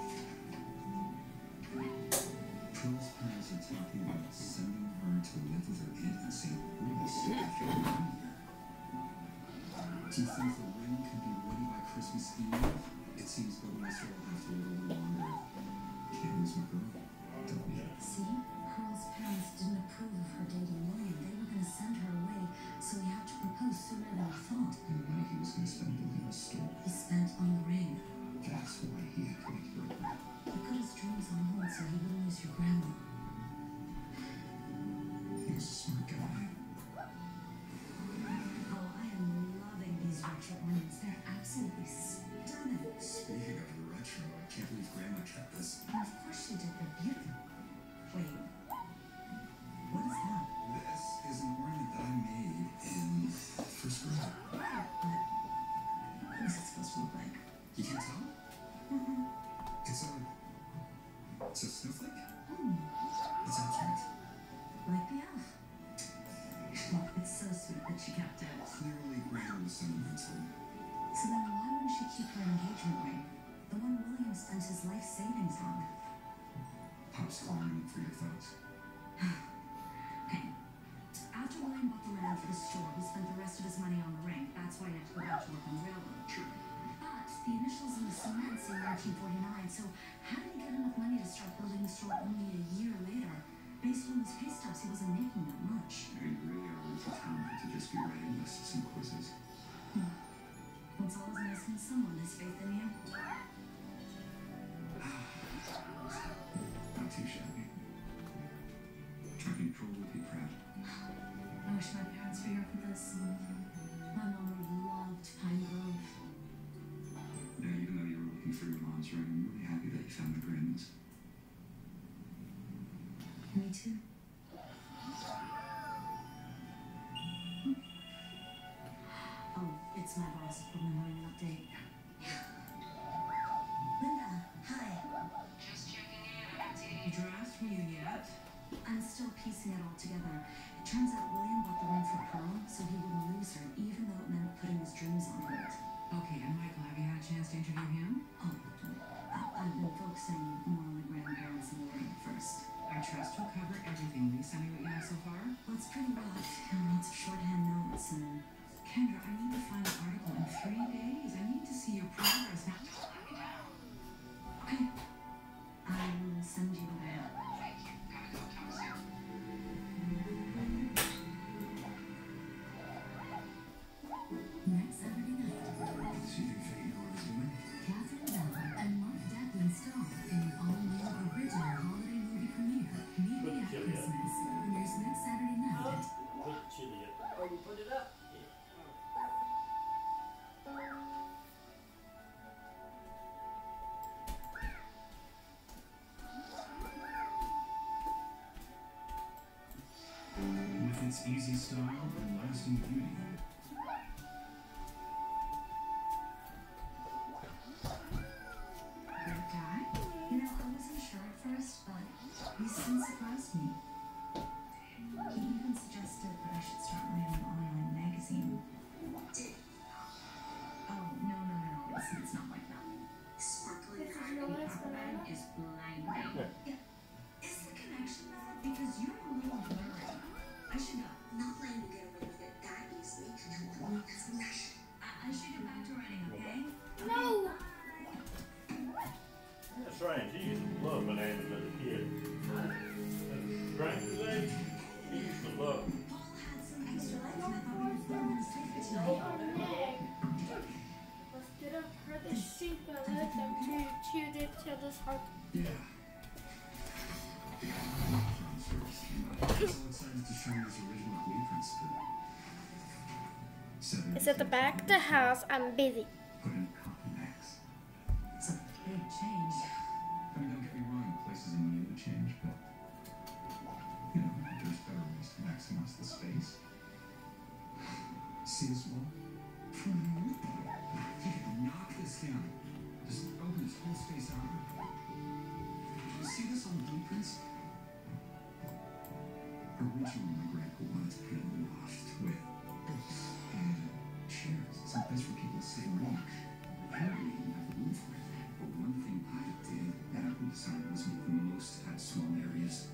Pearl's parents are talking about sending her to live with her aunt in St. Louis after 1 year. Do you think the ring could be ready by Christmas Eve? It seems the Lester will have to wait a little longer. Can't lose my girl, don't we? See? Pearl's parents didn't approve of her dating William. They were going to send her away, so he had to propose sooner than he thought. And the money he was going to spend building the store. He spent on the ring. That's why he had to break her. He put his dreams on hold so he wouldn't lose your grandma. He was a smart guy. Oh, I am loving these retro ornaments. They're absolutely stunning. Speaking of retro, I can't believe Grandma kept this. And of course she did. They're beautiful. Wait. What is that? This is an ornament that I made in first grade. What is it supposed to look like? You can't tell? It's a snowflake? It's accurate. Like the elf. Well, it's so sweet that she kept it. Clearly, Grandma was sentimental. So then why wouldn't she keep her engagement ring? The one William spent his life savings on. Pop's calling him for your thoughts. Okay. After William bought the land for the store, he spent the rest of his money on the ring. That's why he had to go back to work on the railroad. True. But the initials in the cement say 1949, so how did he get enough money to start building the store only a year later? Based on his pay stubs, he wasn't making that much. You really are worth the time to just be writing lists and quizzes. It's always nice when someone has faith in you. Not too shabby. I think Pearl would be proud. I wish my parents were here for this. My mom would have loved Pine Grove. Yeah, even though you were looking for your mom's ring, I'm really happy that you found my grandma's. Me too. Oh, it's my boss for my morning update. Linda, hi. Just checking in, Auntie. Dressed for you yet? I'm still piecing it all together. It turns out William bought the ring for Pearl so he wouldn't lose her, even though it meant putting his dreams on hold. Okay, and Michael, have you had a chance to interview him? Oh, I've been focusing more on the grandparents and the ring first. I trust you'll cover everything. Will you send me what you have so far? Well, it's pretty rough. Lots of shorthand notes and... Kendra, I need to find an article in 3 days. I need to see your progress. Now, just let me down. Okay. I will send you the mail. Thank you. Gotta go. Talk soon. Next Saturday night, So you think Faye knew what I was doing? Catherine Bell and Mark Dowd its easy style and lasting beauty. Great guy. You know, I wasn't sure at first, but he's since surprised me. He even suggested that I should start my own online magazine. Oh, no. It's not like that. Sparkly Harmony Aquaman is blinding. Yeah. Is the connection bad? Because you're a little blurry. I should go. Not letting you get away with it that easily. That's fresh. I should get back to writing, okay? No! That's right. He used to love bananas as a kid. Strength today, he used to love them. Paul had some extra life and I thought we were going to take it tonight. Let's get up her the sheep and let them chew each other's heart. Yeah. I was so excited to show you his original blueprints, but It's at the back of the house. I'm busy. put in copy max. It's a big change. I mean, don't get me wrong, places in need of change, but you know, there's better ways to maximize the space. See this wall? If you can knock this down, just open this whole space out. You see this on the blueprints? Originally, my grandpa wanted to put a loft with books and chairs, someplace for people to sit and read. Apparently, he didn't have the room for it. But one thing I did that I decided was make the most out of small areas.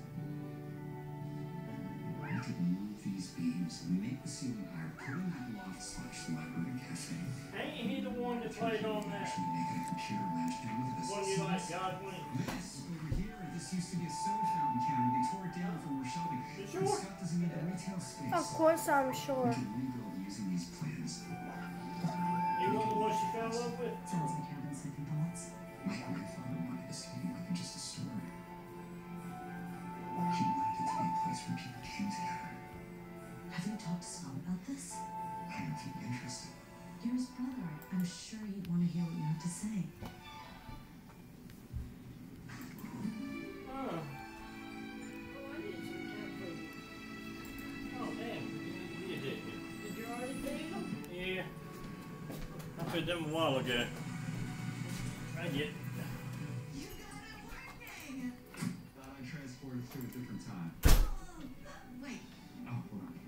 I could move these beams and make the ceiling higher, put in that loft/library cafe. Ain't he the one that played on that Actually make it a computer lounge, and look at this. one you like, Godwin? This over here, this used to be a soda fountain counter. They tore it down for more shopping. You And sure? Scott doesn't need a retail space. Of course, I'm We sure. can rebuild using these plans. You want the one she fell in love with? Sounds like having second thoughts. My grandfather wanted this to be more than just a story. He wanted it to be a place where people came together. Have you talked to Scott about this? I don't know if he'd be interested. You're his brother. I'm sure he'd want to hear what you have to say. Oh. Oh, I need some cat food. Oh, damn. You did. Did you already feed them? Yeah. I fed them a while ago. I get. Thought I transported to a different time. Wait. Oh, hold on.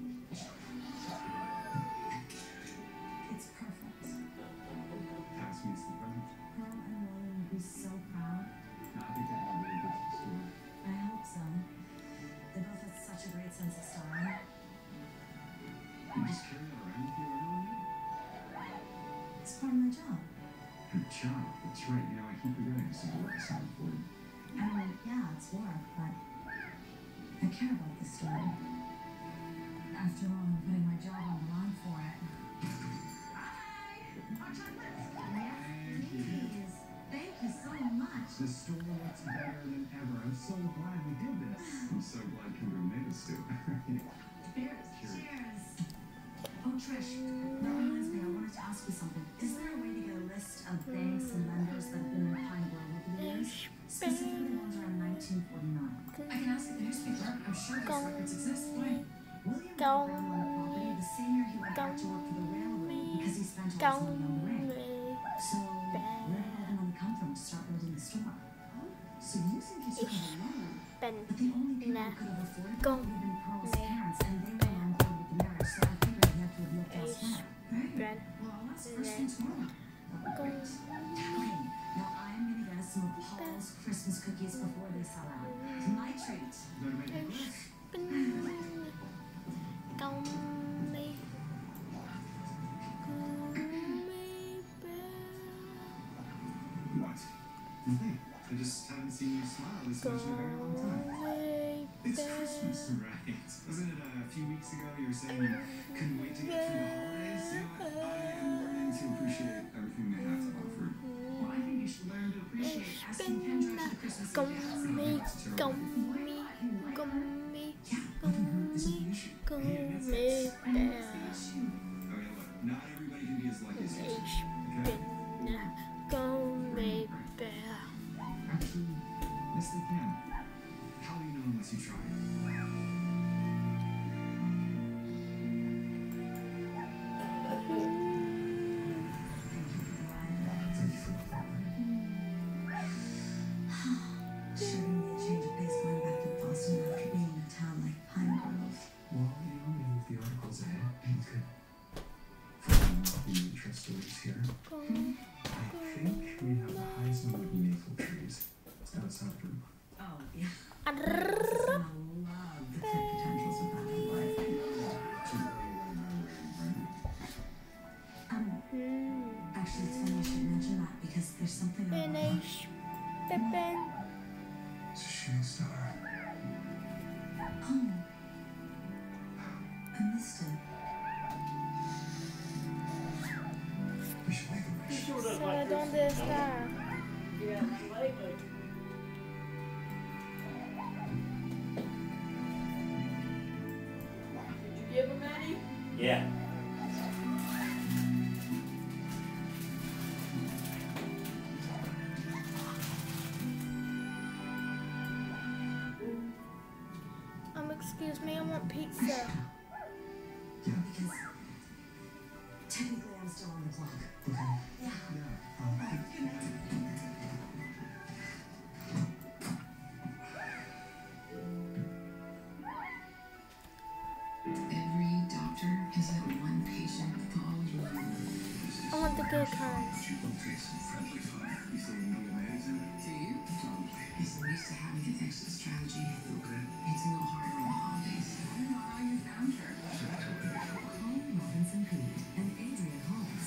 It's perfect. Past meets the present. Pearl and William would be so proud. No, I think that would be a good story. I hope so. They both have such a great sense of style. You just carry that around with you everywhere? It's part of my job. Good job. That's right. You know, I keep forgetting this is work is so important. I mean, yeah, it's work, but I care about this story. After all, I'm putting my job on the line for it. Yes, thank you so much. The store looks better than ever. I'm so glad we did this. I'm so glad Kendra made us do it. Cheers. Cheers. Cheers. Oh, Trish, that reminds me, I wanted to ask you something. Is there a way to get a list of banks and lenders that have been in Pine Grove over the years? Specifically ones around 1949. I can ask at the newspaper. I'm sure these records exist. Why? William bought grandma the property the same year he went back to work for the railroad because he spent all his money on the ranch. So, where did all the money come from to start building the store? So you think he took out a loan? But the only people who could have afforded it would have been Pearl's parents, and they were on board with the marriage, so I figured he had to have looked elsewhere. Right? Well, I'll ask first thing tomorrow. Great. Okay, now I'm gonna get us some of Paul's Christmas cookies before they sell out. It's my treat. Better make it quick. What? Nothing. I just haven't seen you smile this much in a very long time. It's Christmas, right? Wasn't it a few weeks ago you were saying you couldn't wait to get through the holidays? You know, I am learning to appreciate everything they have to offer. Well, I think you should learn to appreciate asking Kendra to the Christmas Eve dance. Yeah, nothing hurt isn't the issue. Hey, admits it. It's the issue. Okay, look, not everybody can be as lucky as you. Okay? Actually, yes, they can. How do you know unless you try? ¿Dónde está? Yeah, lately. Did you give him any? Yeah. Excuse me, I want pizza. Yeah, because technically I'm still on the clock. Yeah. Every doctor has had one patient fall I want the good kind. Do you? He's used to having an exit strategy. It's a little harder on the holidays. I don't know how you found her. Call Robinson Pete and Adrian Holmes.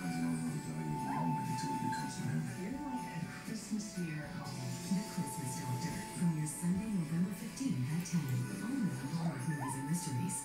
You're like a Christmas miracle. The Christmas Doctor from your Sunday, November 15th at 10. Only on Hallmark Movies and Mysteries.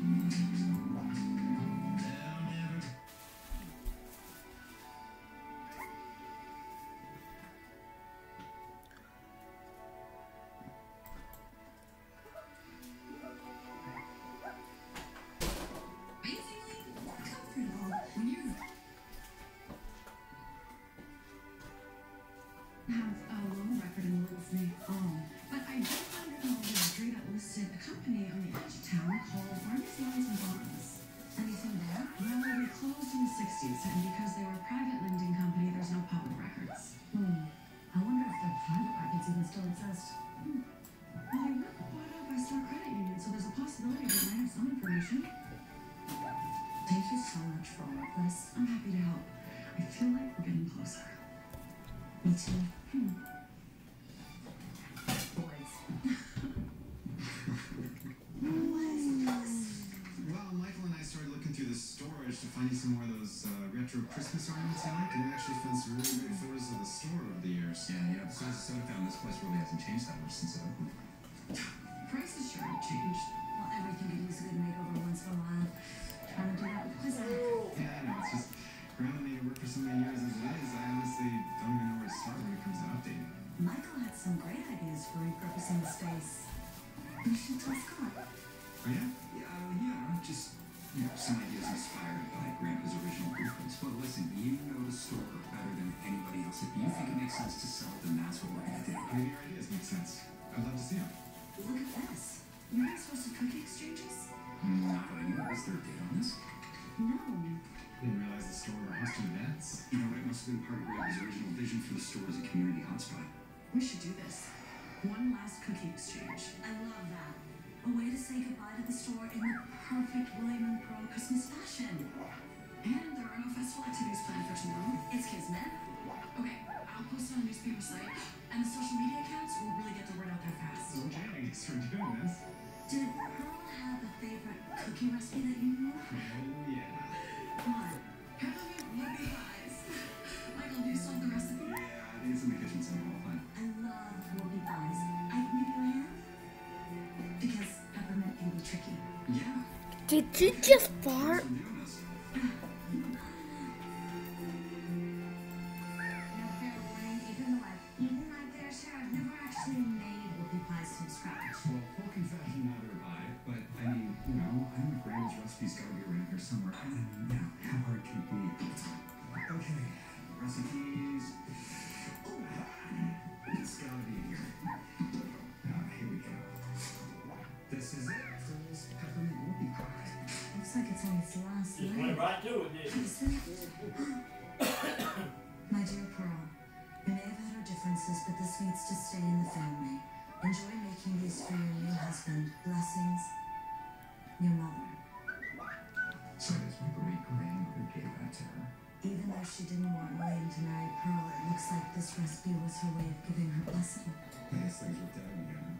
Have a loan record in Lindsay. But I did find an old directory that listed a company on the edge of town called Barnes Loans and Bonds. Anything there? Well, they closed in the 60s, and because they were a private lending company, there's no public records. I wonder if their private records even still exist. Well, they were bought out by Star Credit Union, so there's a possibility they might have some information. Thank you so much for all of this. I'm happy to help. I feel like we're getting closer. Me too. Boys. Well, Michael and I started looking through the storage to find you some more of those retro Christmas ornaments you like, and we actually found some really great photos of the store over the years. Yeah. Besides the soda fountain, this place really hasn't changed that much since it opened. Prices sure have changed. Well, everything could use a good makeover once in a while. Trying to do that with Quizzo. Yeah, I know. It's just Grandma made it work for so many years as it is. I honestly don't even know where to start when it comes to updating. Michael had some great ideas for repurposing the space. You should tell Scott. Oh, yeah? Yeah, just, some ideas inspired by Grandpa's original blueprints. But listen, you know the store better than anybody else. If you think it makes sense to sell, then that's what we're gonna do. Maybe your ideas make sense. I'd love to see them. Look at this. You guys supposed to cookie exchanges? Not what I knew. Is there a date on this? No. Didn't realize the store were hosting events. You know, it must have been part of Grandpa's original vision for the store as a community hotspot. We should do this. One last cookie exchange. I love that. A way to say goodbye to the store in the perfect William and Pearl Christmas fashion. And there are no festival activities planned for tomorrow. It's Kismet. Okay, I'll post it on the newspaper site, and the social media accounts will really get the word out there fast. Okay, I guess we're doing this. Did Pearl have a favorite cookie recipe that you know? Oh, yeah. What? Peppermint whoopie pies. Michael, do you still have the recipe? Yeah, I think it's in the kitchen somewhere. I'll find it. I love whoopie pies. I can give you a hand? Because peppermint can be tricky. Yeah. Did you just fart? Even right there, sure, I've never actually made whoopie pies from scratch. Well, full confession, neither have I. But, I mean, I know Grandma's recipe's gotta be around here somewhere. And, how hard can it be? Okay, recipes. It's gotta be here. Here we go. This is it. Pearl's peppermint whoopie pie. Looks like it's on its last Just leg. went right to it, didn't it? My dear Pearl, we may have had our differences, but this needs to stay in the family. Enjoy making these for your new husband. Blessings, your mother. So does my great grandmother gave that to her. Even though she didn't want William to marry Pearl, it looks like this recipe was her way of giving her blessing. I guess things worked out again.